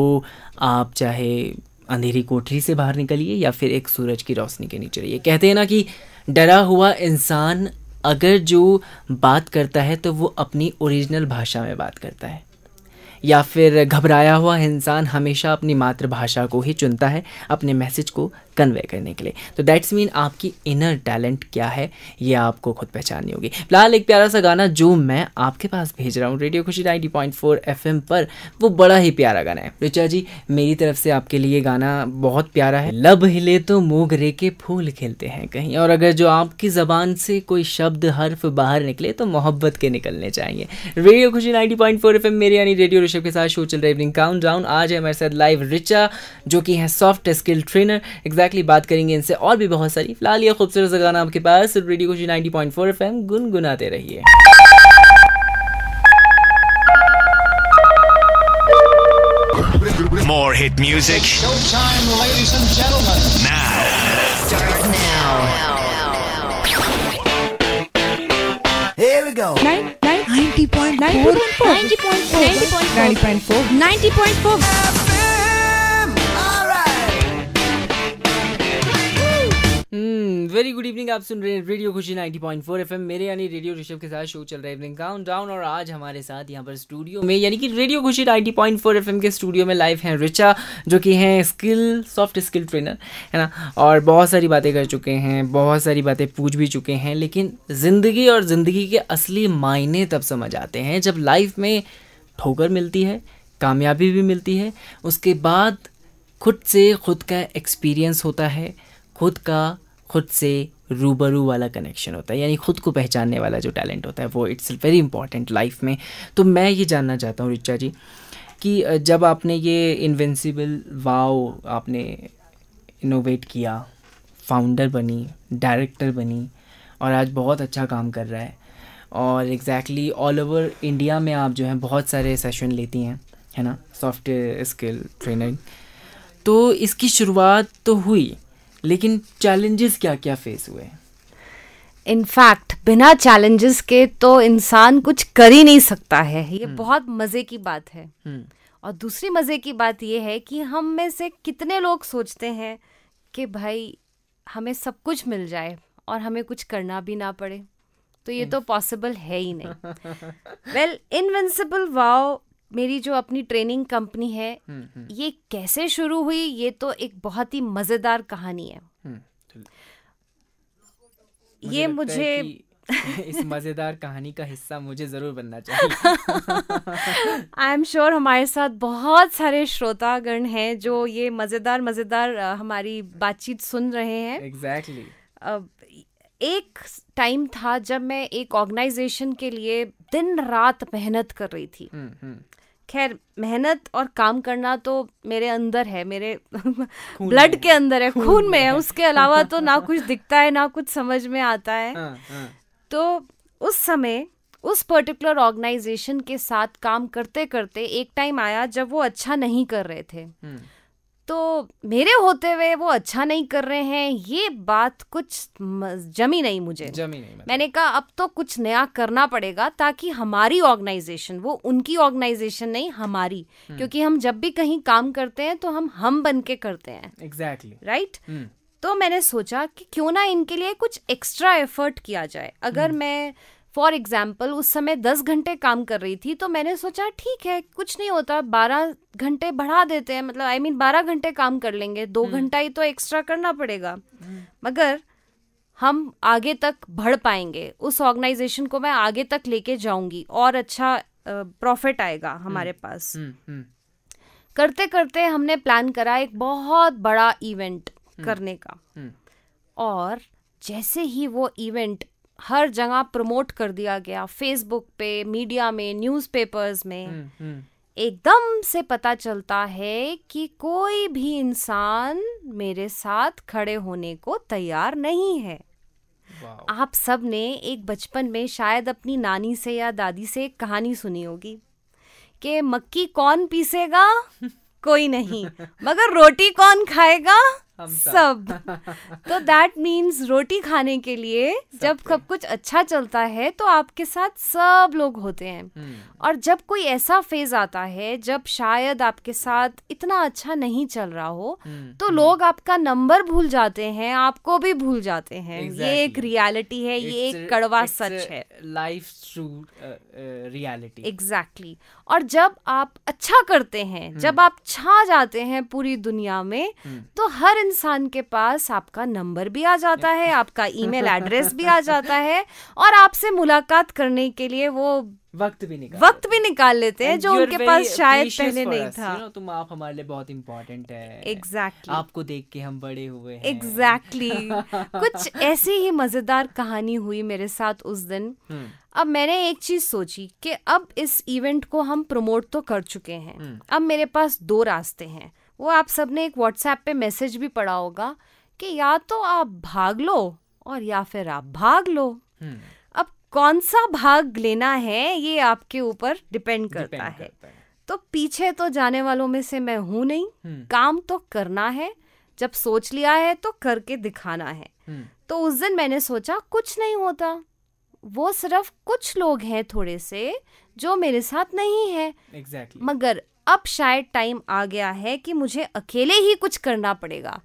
चाहे अंधेरी कोठरी से बाहर निकलिए या फिर एक सूरज की रोशनी के नीचे रहिए। कहते हैं ना कि डरा हुआ इंसान अगर जो बात करता है तो वो अपनी ओरिजिनल भाषा में बात करता है, या फिर घबराया हुआ इंसान हमेशा अपनी मातृभाषा को ही चुनता है अपने मैसेज को कन्वे करने के लिए। तो दैट्स मीन आपकी इनर टैलेंट क्या है ये आपको खुद पहचाननी होगी। फिलहाल एक प्यारा सा गाना जो मैं आपके पास भेज रहा हूँ रेडियो खुशी 90.4 FM पर, वो बड़ा ही प्यारा गाना है। रिचा जी, मेरी तरफ से आपके लिए गाना बहुत प्यारा है। लब हिले तो मोगरे के फूल खिलते हैं कहीं, और अगर जो आपकी ज़बान से कोई शब्द हर्फ बाहर निकले तो मोहब्बत के निकलने चाहिए। रेडियो खुशी 90.4 FM मेरे यानी रेडियो ऋषभ के साथ शो चल रहा है इवनिंग काउंटडाउन। आज है हमारे साथ लाइव रिचा, जो कि है सॉफ्ट स्किल ट्रेनर। एग्जैक्टली बात करेंगे इनसे और भी बहुत सारी। फिलहाल ये खूबसूरत सा गाना आपके पास रेडियो खुशी 90.4 FM, गुनगुनाते रहिए। More hit music. Showtime, ladies and gentlemen. Now. Start now. Here we go. 90.4 FM, alright. Very good evening. आप सुन रहे हैं रेडियो खुशी 90.4 एफएम, मेरे यानी रेडियो ऋषभ के साथ शो चल रहा है इवनिंग काउंटडाउन। और आज हमारे साथ यहाँ पर स्टूडियो में यानी कि रेडियो खुशी 90.4 एफएम के स्टूडियो में लाइव हैं रिचा, जो कि हैं सॉफ्ट स्किल ट्रेनर, है ना। और बहुत सारी बातें कर चुके हैं, बहुत सारी बातें पूछ भी चुके हैं, लेकिन ज़िंदगी और ज़िंदगी के असली मायने तब समझ आते हैं जब लाइफ में ठोकर मिलती है, कामयाबी भी मिलती है, उसके बाद खुद से खुद का एक्सपीरियंस होता है, खुद से रूबरू वाला कनेक्शन होता है, यानी खुद को पहचानने वाला जो टैलेंट होता है वो इट्स वेरी इंपॉर्टेंट लाइफ में। तो मैं ये जानना चाहता हूँ रिचा जी कि जब आपने ये इन्विंसिबल वाव आपने इनोवेट किया, फाउंडर बनी, डायरेक्टर बनी और आज बहुत अच्छा काम कर रहा है और एग्जैक्टली ऑल ओवर इंडिया में आप जो हैं बहुत सारे सेशन लेती हैं, है ना, सॉफ्ट स्किल ट्रेनिंग। तो इसकी शुरुआत तो हुई, लेकिन चैलेंजेस क्या क्या फेस हुए? इनफैक्ट बिना चैलेंजेस के तो इंसान कुछ कर ही नहीं सकता है। ये बहुत मज़े की बात है। और दूसरी मज़े की बात ये है कि हम में से कितने लोग सोचते हैं कि भाई हमें सब कुछ मिल जाए और हमें कुछ करना भी ना पड़े, तो ये तो पॉसिबल है ही नहीं। वेल, इनविंसिबल वाव मेरी जो अपनी ट्रेनिंग कंपनी है, ये कैसे शुरू हुई, ये तो एक बहुत ही मज़ेदार कहानी है। ये मुझे इस मज़ेदार कहानी का हिस्सा मुझे ज़रूर बनना चाहिए। आई एम श्योर हमारे साथ बहुत सारे श्रोतागण हैं जो ये मज़ेदार हमारी बातचीत सुन रहे हैं। एग्जैक्टली। एक टाइम था जब मैं एक ऑर्गेनाइजेशन के लिए दिन रात मेहनत कर रही थी। खैर, मेहनत और काम करना तो मेरे अंदर है, मेरे ब्लड के अंदर है, खून में है। उसके अलावा तो ना कुछ दिखता है, ना कुछ समझ में आता है। तो उस समय उस पर्टिकुलर ऑर्गेनाइजेशन के साथ काम करते करते एक टाइम आया जब वो अच्छा नहीं कर रहे थे। तो मेरे होते हुए वो अच्छा नहीं कर रहे हैं, ये बात कुछ जमी नहीं मुझे। मैंने कहा अब तो कुछ नया करना पड़ेगा ताकि हमारी ऑर्गेनाइजेशन, वो उनकी ऑर्गेनाइजेशन नहीं हमारी, क्योंकि हम जब भी कहीं काम करते हैं तो हम बन के करते हैं। Exactly, right. तो मैंने सोचा कि क्यों ना इनके लिए कुछ एक्स्ट्रा एफर्ट किया जाए। अगर मैं फॉर एग्जाम्पल उस समय 10 घंटे काम कर रही थी, तो मैंने सोचा ठीक है, कुछ नहीं होता, 12 घंटे बढ़ा देते हैं, मतलब 12 घंटे काम कर लेंगे, 2 घंटा ही तो एक्स्ट्रा करना पड़ेगा, मगर हम आगे तक बढ़ पाएंगे, उस ऑर्गेनाइजेशन को मैं आगे तक लेके जाऊंगी और अच्छा प्रॉफिट आएगा हमारे पास। करते करते हमने प्लान करा एक बहुत बड़ा इवेंट करने का, और जैसे ही वो इवेंट हर जगह प्रमोट कर दिया गया, फेसबुक पे, मीडिया में, न्यूज़पेपर्स में, एकदम से पता चलता है कि कोई भी इंसान मेरे साथ खड़े होने को तैयार नहीं है। आप सब ने एक बचपन में शायद अपनी नानी से या दादी से एक कहानी सुनी होगी कि मक्की कौन पीसेगा, कोई नहीं, मगर रोटी कौन खाएगा, सब। तो दैट मीन्स रोटी खाने के लिए जब सब कुछ अच्छा चलता है तो आपके साथ सब लोग होते हैं। और जब कोई ऐसा फेज आता है जब शायद आपके साथ इतना अच्छा नहीं चल रहा हो, तो लोग आपका नंबर भूल जाते हैं, आपको भी भूल जाते हैं। ये एक रियलिटी है, ये एक कड़वा सच है, लाइफ ट्रू रियलिटी। एग्जैक्टली। और जब आप अच्छा करते हैं, जब आप छा जाते हैं पूरी दुनिया में, तो हर इंसान के पास आपका नंबर भी आ जाता है, आपका ईमेल एड्रेस भी आ जाता है, और आपसे मुलाकात करने के लिए वो वक्त भी निकाल लेते हैं जो उनके पास शायद पहले नहीं था। तुम, आप हमारे लिए बहुत इम्पोर्टेंट है। एग्जैक्टली। आपको देख के हम बड़े हुए हैं। एग्जैक्टली। कुछ ऐसी ही मजेदार कहानी हुई मेरे साथ उस दिन। अब मैंने एक चीज सोची कि अब इस इवेंट को हम प्रमोट तो कर चुके हैं, अब मेरे पास 2 रास्ते हैं। वो आप सबने एक व्हाट्सएप पे मैसेज भी पढ़ा होगा कि या तो आप भाग लो और या फिर आप भाग लो। अब कौन सा भाग लेना है ये आपके ऊपर डिपेंड करता है। तो पीछे तो जाने वालों में से मैं हूं नहीं, काम तो करना है, जब सोच लिया है तो करके दिखाना है। तो उस दिन मैंने सोचा कुछ नहीं होता, वो सिर्फ कुछ लोग हैं थोड़े से जो मेरे साथ नहीं है। Exactly. मगर अब शायद टाइम आ गया है कि मुझे अकेले ही कुछ करना पड़ेगा।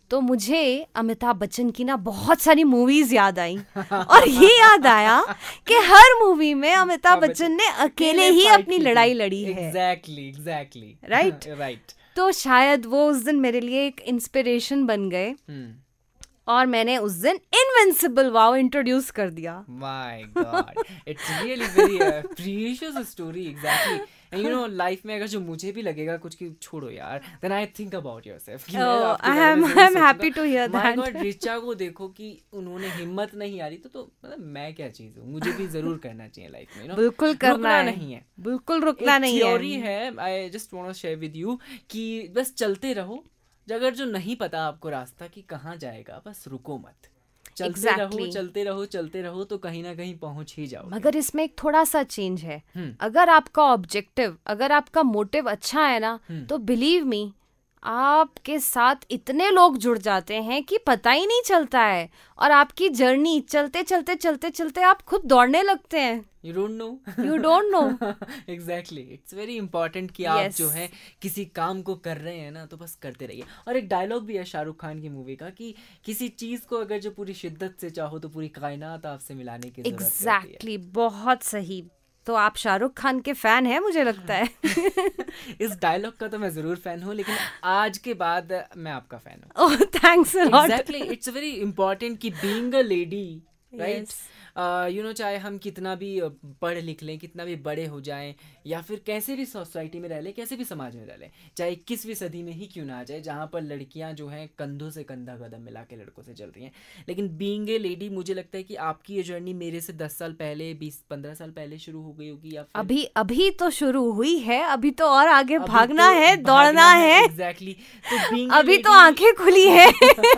तो मुझे अमिताभ बच्चन की ना बहुत सारी मूवीज याद आई और ये याद आया कि हर मूवी में अमिताभ बच्चन ने अकेले ही अपनी लड़ाई लड़ी है। Exactly right. तो शायद वो उस दिन मेरे लिए एक इंस्पिरेशन बन गए और मैंने उस दिन इनविंसिबल वाव इंट्रोड्यूस कर दिया। My god, it's really very precious story. Exactly. And you know life में अगर जो मुझे भी लगेगा कुछ कि छोड़ो यार, then I think about yourself. I am happy to hear that. My god, Richa को देखो कि उन्होंने हिम्मत नहीं हारी, तो मतलब मैं क्या चीज हूँ, मुझे भी जरूर करना चाहिए लाइफ में। बिल्कुल करना नहीं है, बिल्कुल रुकना नहीं है। थ्योरी है, I just want to share with you कि बस चलते रहो। अगर जो नहीं पता आपको रास्ता कि कहाँ जाएगा, बस रुको मत, चलते रहो तो कहीं ना कहीं पहुंच ही जाओ। मगर इसमें एक थोड़ा सा चेंज है। अगर आपका ऑब्जेक्टिव, अगर आपका मोटिव अच्छा है ना, तो बिलीव मी आपके साथ इतने लोग जुड़ जाते हैं कि पता ही नहीं चलता है और आपकी जर्नी चलते चलते आप खुद दौड़ने लगते हैं। You don't know. Exactly. It's very important कि आप जो है किसी काम को कर रहे हैं ना, तो बस करते रहिए। और एक डायलॉग भी है शाहरुख खान की मूवी का कि किसी चीज को अगर जो पूरी शिद्दत से चाहो तो पूरी कायनात आपसे मिलाने की जरूरत होती है। Exactly. बहुत सही। तो आप शाहरुख खान के फैन हैं मुझे लगता है। इस डायलॉग का तो मैं जरूर फैन हूँ, लेकिन आज के बाद मैं आपका फैन हूँ। Oh, thanks a lot. Exactly. It's very important कि being a lady, right? You know, चाहे हम कितना भी पढ़ लिख लें, कितना भी बड़े हो जाएं, या फिर कैसे भी सोसाइटी में रह लें, कैसे भी समाज में रह लें, चाहे 21वीं सदी में ही क्यों ना आ जाए, जहाँ पर लड़कियाँ जो हैं कंधों से कंधा कदम मिला के लड़कों से चल रही हैं, लेकिन बीइंग ए लेडी, मुझे लगता है कि आपकी ये जर्नी मेरे से 10 साल पहले, 20-15 साल पहले शुरू हो गई होगी, या फिर अभी तो शुरू हुई है, अभी तो और आगे भागना है, दौड़ना है। एग्जैक्टली। तो अभी तो आंखें खुली है।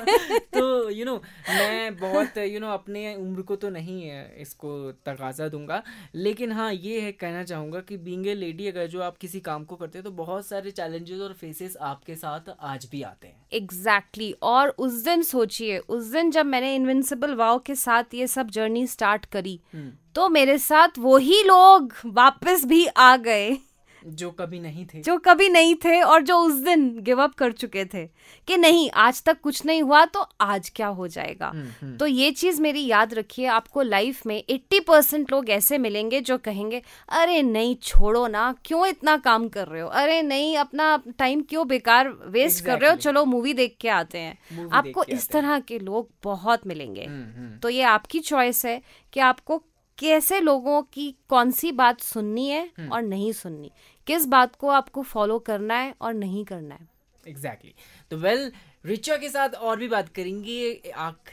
तो यू नो, मैं बहुत अपने उम्र को तो नहीं इसको तकाजा दूंगा, लेकिन हाँ ये है, कहना चाहूँगा कि बीइंग ए लेडी, अगर जो आप किसी काम को करते हैं तो बहुत सारे चैलेंजेस और फेसेस आपके साथ आज भी आते हैं। एग्जैक्टली। और उस दिन सोचिए, उस दिन जब मैंने इनविंसिबल वाव के साथ ये सब जर्नी स्टार्ट करी, तो मेरे साथ वही लोग वापस भी आ गए जो कभी नहीं थे और जो उस दिन गिव अप कर चुके थे कि नहीं, आज तक कुछ नहीं हुआ तो आज क्या हो जाएगा। तो ये चीज मेरी याद रखिए, आपको लाइफ में 80% लोग ऐसे मिलेंगे जो कहेंगे अरे नहीं छोड़ो ना, क्यों इतना काम कर रहे हो, अरे नहीं अपना टाइम क्यों बेकार वेस्ट कर रहे हो, चलो मूवी देख के आते हैं। आपको इस तरह के लोग बहुत मिलेंगे। तो ये आपकी चॉइस है कि आपको कैसे लोगों की कौन सी बात सुननी है और नहीं सुननी, किस बात को आपको फॉलो करना है और नहीं करना है। एग्जैक्टली। तो वेल, रिचा के साथ और भी बात करेंगे,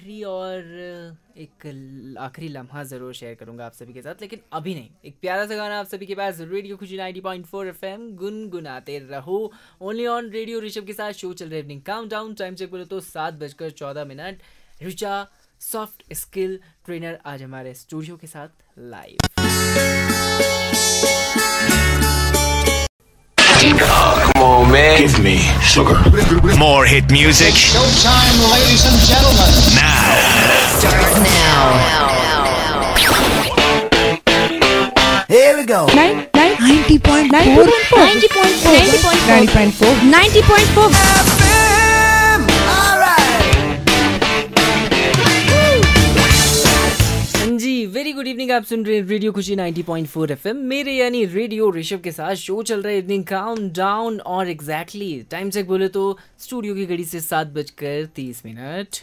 आखिरी लम्हा जरूर शेयर करूंगा आप सभी के साथ, लेकिन अभी नहीं। एक प्यारा सा गाना आप सभी के पास, रेडियो खुशी 90.4 FM, गुनगुनाते रहो, ओनली ऑन रेडियो ऋषभ के साथ। शो चल रहा है इवनिंग काउंटडाउन, टाइम चेक बोले तो 7:14। रिचा सॉफ्ट स्किल ट्रेनर आज हमारे स्टूडियो के साथ live. Come on, man. Give me sugar. More hit music. Showtime, ladies and gentlemen. Now. Start now. Here we go. 90.4 All right. जी, वेरी गुड इवनिंग। आप सुन रहे हैं रेडियो खुशी 90.4 FM, मेरे यानी रेडियो ऋषभ के साथ। शो चल रहा है इवनिंग काउंटडाउन और एग्जैक्टली टाइम चेक बोले तो स्टूडियो की घड़ी से 7:30।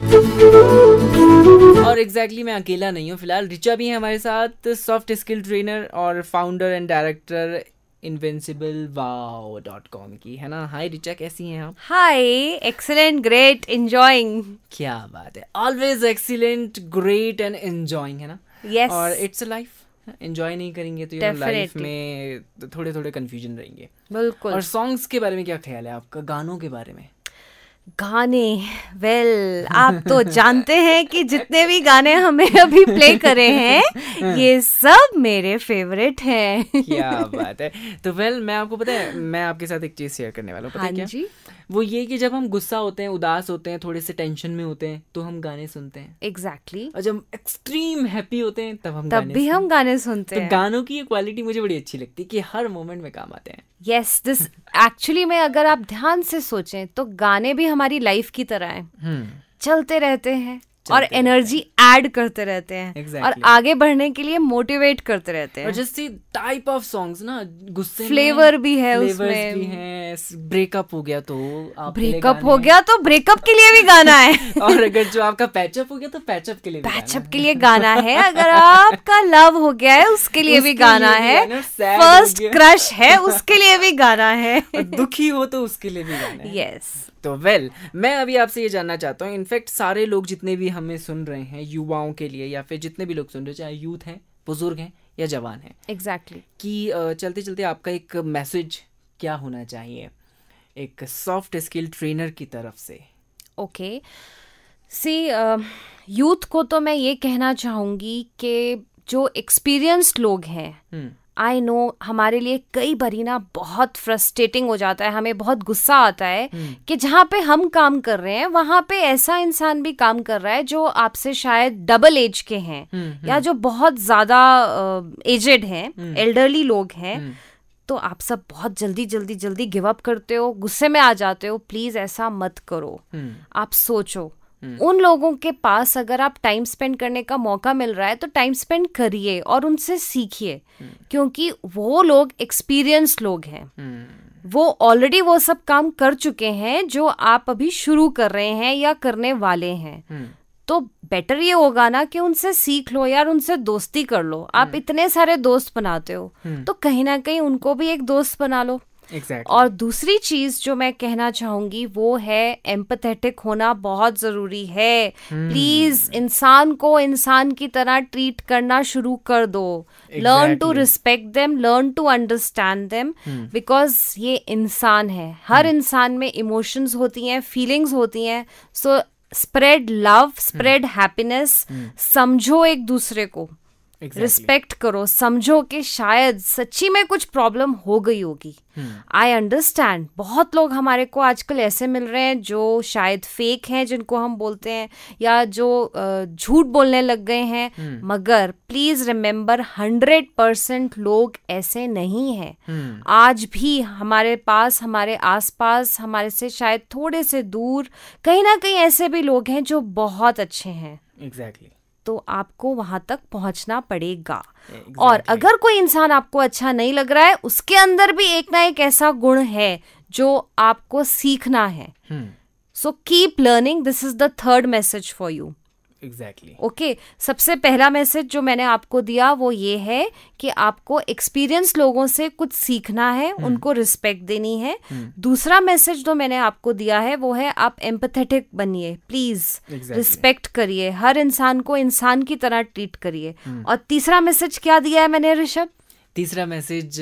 और एग्जैक्टली मैं अकेला नहीं हूँ फिलहाल, रिचा भी है हमारे साथ, सॉफ्ट स्किल ट्रेनर और फाउंडर एंड डायरेक्टर invinciblewow.com की, है ना। हाय रिचा, कैसी हैं आप? Hi, excellent, great, enjoying. क्या बात है, always excellent, great and enjoying, है ना। यस। और इट्स अ लाइफ, एंजॉय नहीं करेंगे तो ये लाइफ में थोड़े कंफ्यूजन रहेंगे। बिल्कुल। और सॉन्ग्स के बारे में क्या ख्याल है आपका, गानों के बारे में? गाने, वेल आप तो जानते हैं कि जितने भी गाने हमें अभी प्ले करे हैं ये सब मेरे फेवरेट हैं। क्या बात है। तो वेल, मैं आपको पता है, मैं आपके साथ एक चीज शेयर करने वाला हूँ, पता है क्या? जी। वो ये कि जब हम गुस्सा होते हैं, उदास होते हैं, थोड़े से टेंशन में होते हैं तो हम गाने सुनते हैं। एग्जैक्टली। और जब एक्सट्रीम हैप्पी होते हैं तब हम गाने सुनते तो हैं। गानों की ये क्वालिटी मुझे बड़ी अच्छी लगती है कि हर मोमेंट में काम आते हैं। यस, दिस एक्चुअली में अगर आप ध्यान से सोचें तो गाने भी हमारी लाइफ की तरह हैं, चलते रहते हैं और एनर्जी ऐड करते रहते हैं। Exactly. और आगे बढ़ने के लिए मोटिवेट करते रहते हैं। और जैसे टाइप ऑफ सॉन्ग्स ना, गुस्से फ्लेवर भी है उसमें, भी हैं। ब्रेकअप हो गया तो ब्रेकअप के लिए भी गाना है। और अगर जो आपका पैचअप हो गया तो पैचअप के लिए गाना है। अगर आपका लव हो गया है उसके लिए भी गाना है। फर्स्ट क्रश है उसके लिए भी गाना है। दुखी हो तो उसके लिए भी गाना है। यस। तो मैं अभी आपसे ये जानना चाहता हूँ, इनफैक्ट सारे लोग जितने भी हमें सुन रहे हैं, युवाओं के लिए या फिर जितने भी लोग सुन रहे हैं, चाहे यूथ हैं, बुजुर्ग हैं या जवान हैं, एग्जैक्टली, कि चलते चलते आपका एक मैसेज क्या होना चाहिए एक सॉफ्ट स्किल ट्रेनर की तरफ से? ओके, सी यूथ को तो मैं ये कहना चाहूँगी कि जो एक्सपीरियंस्ड लोग हैं, आई नो हमारे लिए कई बारी ना बहुत फ्रस्ट्रेटिंग हो जाता है, हमें बहुत गुस्सा आता है कि जहाँ पे हम काम कर रहे हैं वहाँ पे ऐसा इंसान भी काम कर रहा है जो आपसे शायद डबल एज के हैं या जो बहुत ज़्यादा एजेड हैं, एल्डरली लोग हैं। तो आप सब बहुत जल्दी गिव अप करते हो, गुस्से में आ जाते हो। प्लीज़ ऐसा मत करो। आप सोचो, उन लोगों के पास अगर आप टाइम स्पेंड करने का मौका मिल रहा है तो टाइम स्पेंड करिए और उनसे सीखिए, क्योंकि वो लोग एक्सपीरियंस लोग हैं। वो ऑलरेडी वो सब काम कर चुके हैं जो आप अभी शुरू कर रहे हैं या करने वाले हैं। तो बेटर ये होगा ना कि उनसे सीख लो यार, उनसे दोस्ती कर लो। आप इतने सारे दोस्त बनाते हो तो कहीं ना कहीं उनको भी एक दोस्त बना लो। Exactly. और दूसरी चीज जो मैं कहना चाहूंगी वो है एम्पैथेटिक होना बहुत जरूरी है। प्लीज इंसान को इंसान की तरह ट्रीट करना शुरू कर दो। Learn to respect them, learn to understand them, because ये इंसान है। हर इंसान में इमोशंस होती हैं, फीलिंग्स होती हैं। So spread love, spread happiness. समझो एक दूसरे को, रिस्पेक्ट करो, समझो कि शायद सच्ची में कुछ प्रॉब्लम हो गई होगी। आई अंडरस्टैंड बहुत लोग हमारे को आजकल ऐसे मिल रहे हैं जो शायद फेक हैं, जिनको हम बोलते हैं, या जो झूठ बोलने लग गए हैं। मगर प्लीज रिमेम्बर 100% लोग ऐसे नहीं हैं। आज भी हमारे पास, हमारे आसपास, हमारे से शायद थोड़े से दूर कहीं ना कहीं ऐसे भी लोग हैं जो बहुत अच्छे हैं। एग्जैक्टली। तो आपको वहां तक पहुंचना पड़ेगा। और अगर कोई इंसान आपको अच्छा नहीं लग रहा है, उसके अंदर भी एक ना एक ऐसा गुण है जो आपको सीखना है। So keep learning, this is the third message for you. Exactly. Okay, सबसे पहला मैसेज जो मैंने आपको दिया वो ये है कि आपको एक्सपीरियंस लोगों से कुछ सीखना है, उनको रिस्पेक्ट देनी है। दूसरा मैसेज जो मैंने आपको दिया है वो है आप एम्पैथेटिक बनिए, प्लीज रिस्पेक्ट करिए, हर इंसान को इंसान की तरह ट्रीट करिए। और तीसरा मैसेज क्या दिया है मैंने ऋषभ? तीसरा मैसेज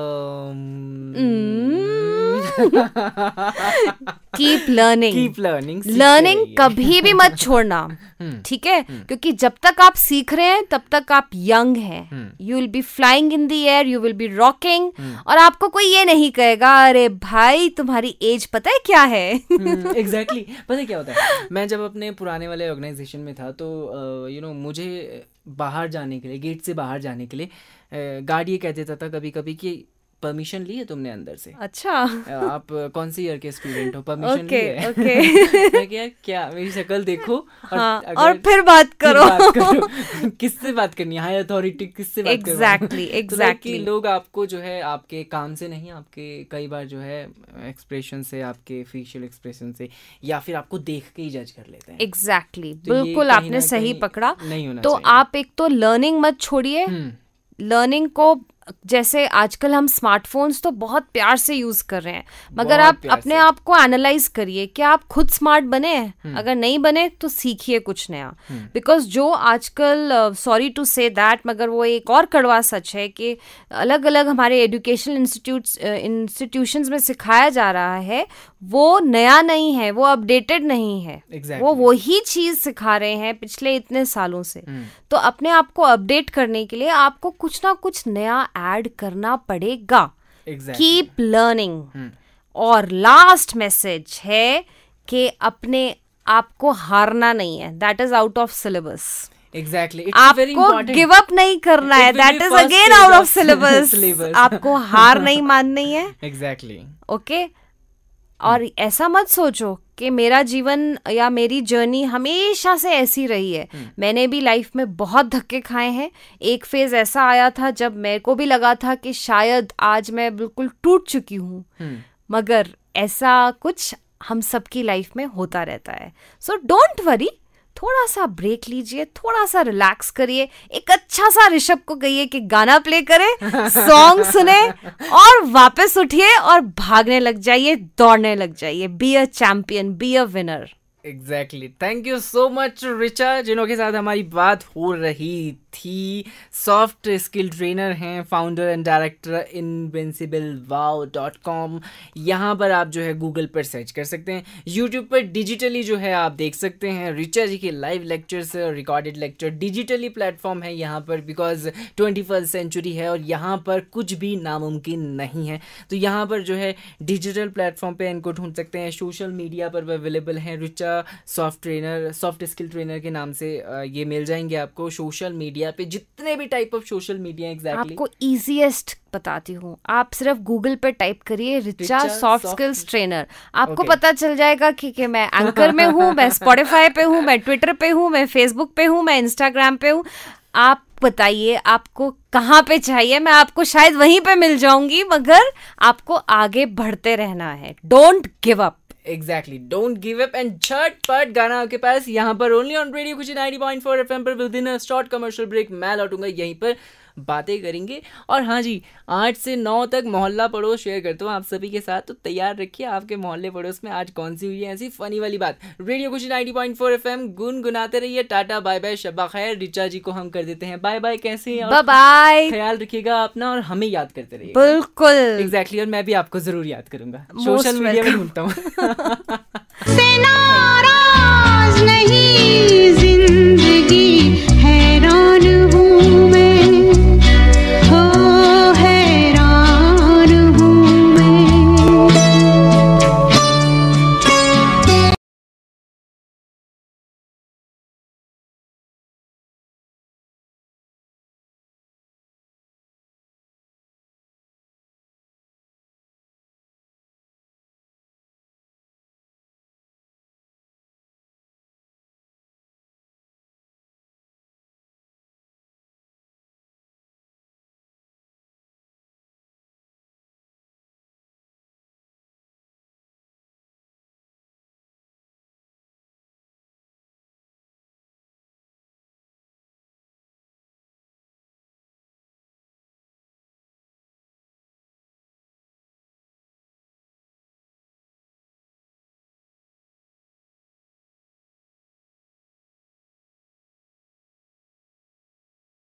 कीप लर्निंग। लर्निंग कभी भी मत छोड़ना, ठीक है? क्योंकि जब तक आप सीख रहे हैं तब तक आप यंग हैं। You will be flying in the air, you will be rocking. और आपको कोई ये नहीं कहेगा अरे भाई तुम्हारी एज पता है क्या है। एग्जैक्टली। पता है क्या होता है, मैं जब अपने पुराने वाले ऑर्गेनाइजेशन में था तो मुझे बाहर जाने के लिए, गेट से बाहर जाने के लिए गार्ड ये कह देता था कभी कभी कि परमिशन ली है तुमने अंदर से? अच्छा, आप कौन सी ईयर के स्टूडेंट हो, परमिशन ली है? ओके। क्या मेरी शक्ल देखो और फिर बात करो। किससे बात करनी है, हाई अथॉरिटी किससे बात करनी? एग्जैक्टली। लोग आपको जो है आपके काम से नहीं, आपके कई बार जो है एक्सप्रेशन से, आपके फेशियल एक्सप्रेशन से, या फिर आपको देख के ही जज कर लेते हैं। एग्जैक्टली, बिल्कुल आपने सही पकड़ा। नहीं होना तो चाहिए। आप एक तो लर्निंग मत छोड़िए। लर्निंग को जैसे आजकल हम स्मार्टफोन्स तो बहुत प्यार से यूज कर रहे हैं, मगर आप अपने आप को एनालाइज करिए कि आप खुद स्मार्ट बने हैं। अगर नहीं बने तो सीखिए कुछ नया। बिकॉज जो आजकल, सॉरी टू से दैट, मगर वो एक और कड़वा सच है कि अलग अलग हमारे एजुकेशनल इंस्टीट्यूशंस में सिखाया जा रहा है वो नया नहीं है, वो अपडेटेड नहीं है। वो वही चीज सिखा रहे हैं पिछले इतने सालों से। तो अपने आप को अपडेट करने के लिए आपको कुछ ना कुछ नया ऐड करना पड़ेगा। Keep learning. और लास्ट मैसेज है कि अपने आप को हारना नहीं है, that is out of syllabus. Exactly, आपको गिव अप नहीं करना है, that is again out of syllabus. आपको हार नहीं माननी है. एग्जैक्टली. ओके. और ऐसा मत सोचो कि मेरा जीवन या मेरी जर्नी हमेशा से ऐसी रही है. मैंने भी लाइफ में बहुत धक्के खाए हैं. एक फेज ऐसा आया था जब मेरे को भी लगा था कि शायद आज मैं बिल्कुल टूट चुकी हूँ, मगर ऐसा कुछ हम सबकी लाइफ में होता रहता है. सो डोंट वरी, थोड़ा सा ब्रेक लीजिए, थोड़ा सा रिलैक्स करिए, एक अच्छा सा ऋषभ को कहिए कि गाना प्ले करे, सॉन्ग सुने और वापस उठिए और भागने लग जाइए, दौड़ने लग जाइए. Be a champion, be a winner. Exactly. Thank you so much Richa, जिन्हों के साथ हमारी बात हो रही थी. सॉफ्ट स्किल ट्रेनर हैं, फाउंडर एंड डायरेक्टर invinciblewow.com. यहाँ पर आप जो है गूगल पर सर्च कर सकते हैं. यूट्यूब पर डिजिटली जो है आप देख सकते हैं रिचा जी के live lectures, recorded lecture. Digitally platform है यहाँ पर, बिकॉज 21st सेंचुरी है और यहाँ पर कुछ भी नामुमकिन नहीं है. तो यहाँ पर जो है डिजिटल प्लेटफॉर्म पे इनको ढूंढ सकते हैं. सोशल मीडिया पर अवेलेबल हैं. रिचा सॉफ्ट स्किल ट्रेनर के नाम से ये मिल जाएंगे आपको सोशल मीडिया पे, जितने भी type of social media. Exactly. आपको इजीएस्ट बताती हूँ, आप सिर्फ गूगल पे टाइप करिए रिचा सॉफ्ट स्किल्स ट्रेनर, आपको पता चल जाएगा कि मैं एंकर में हूँ, मैं स्पॉटिफाई पे हूँ, मैं ट्विटर पे हूँ, मैं फेसबुक पे हूँ, मैं इंस्टाग्राम पे हूँ. आप बताइए आपको कहाँ पे चाहिए, मैं आपको शायद वहीं पे मिल जाऊंगी, मगर आपको आगे बढ़ते रहना है. Don't give up. Exactly, don't give up. And झटपट गाना आपके पास यहाँ पर only on radio Khushi 90.4 FM पर. Within a short commercial break मैं लौटूंगा, यहीं पर बातें करेंगे. और हाँ जी, 8 से 9 तक मोहल्ला पड़ोस शेयर करता हूँ आप सभी के साथ, तो तैयार रखिए आपके मोहल्ले पड़ोस में आज कौन सी हुई है ऐसी फनी वाली बात. रेडियो खुशी 90.4 FM गुनगुनाते रहिए. टाटा बाय बाय, शब्बा खैर. रिचा जी को हम कर देते हैं बाय बाय. कैसे हैं? Bye bye. ख्याल रखिएगा अपना और हमें याद करते रहिए. बिल्कुल. एग्जैक्टली. और मैं भी आपको जरूर याद करूंगा, सोशल मीडिया में ढूंढता हूँ. से नाराज नहीं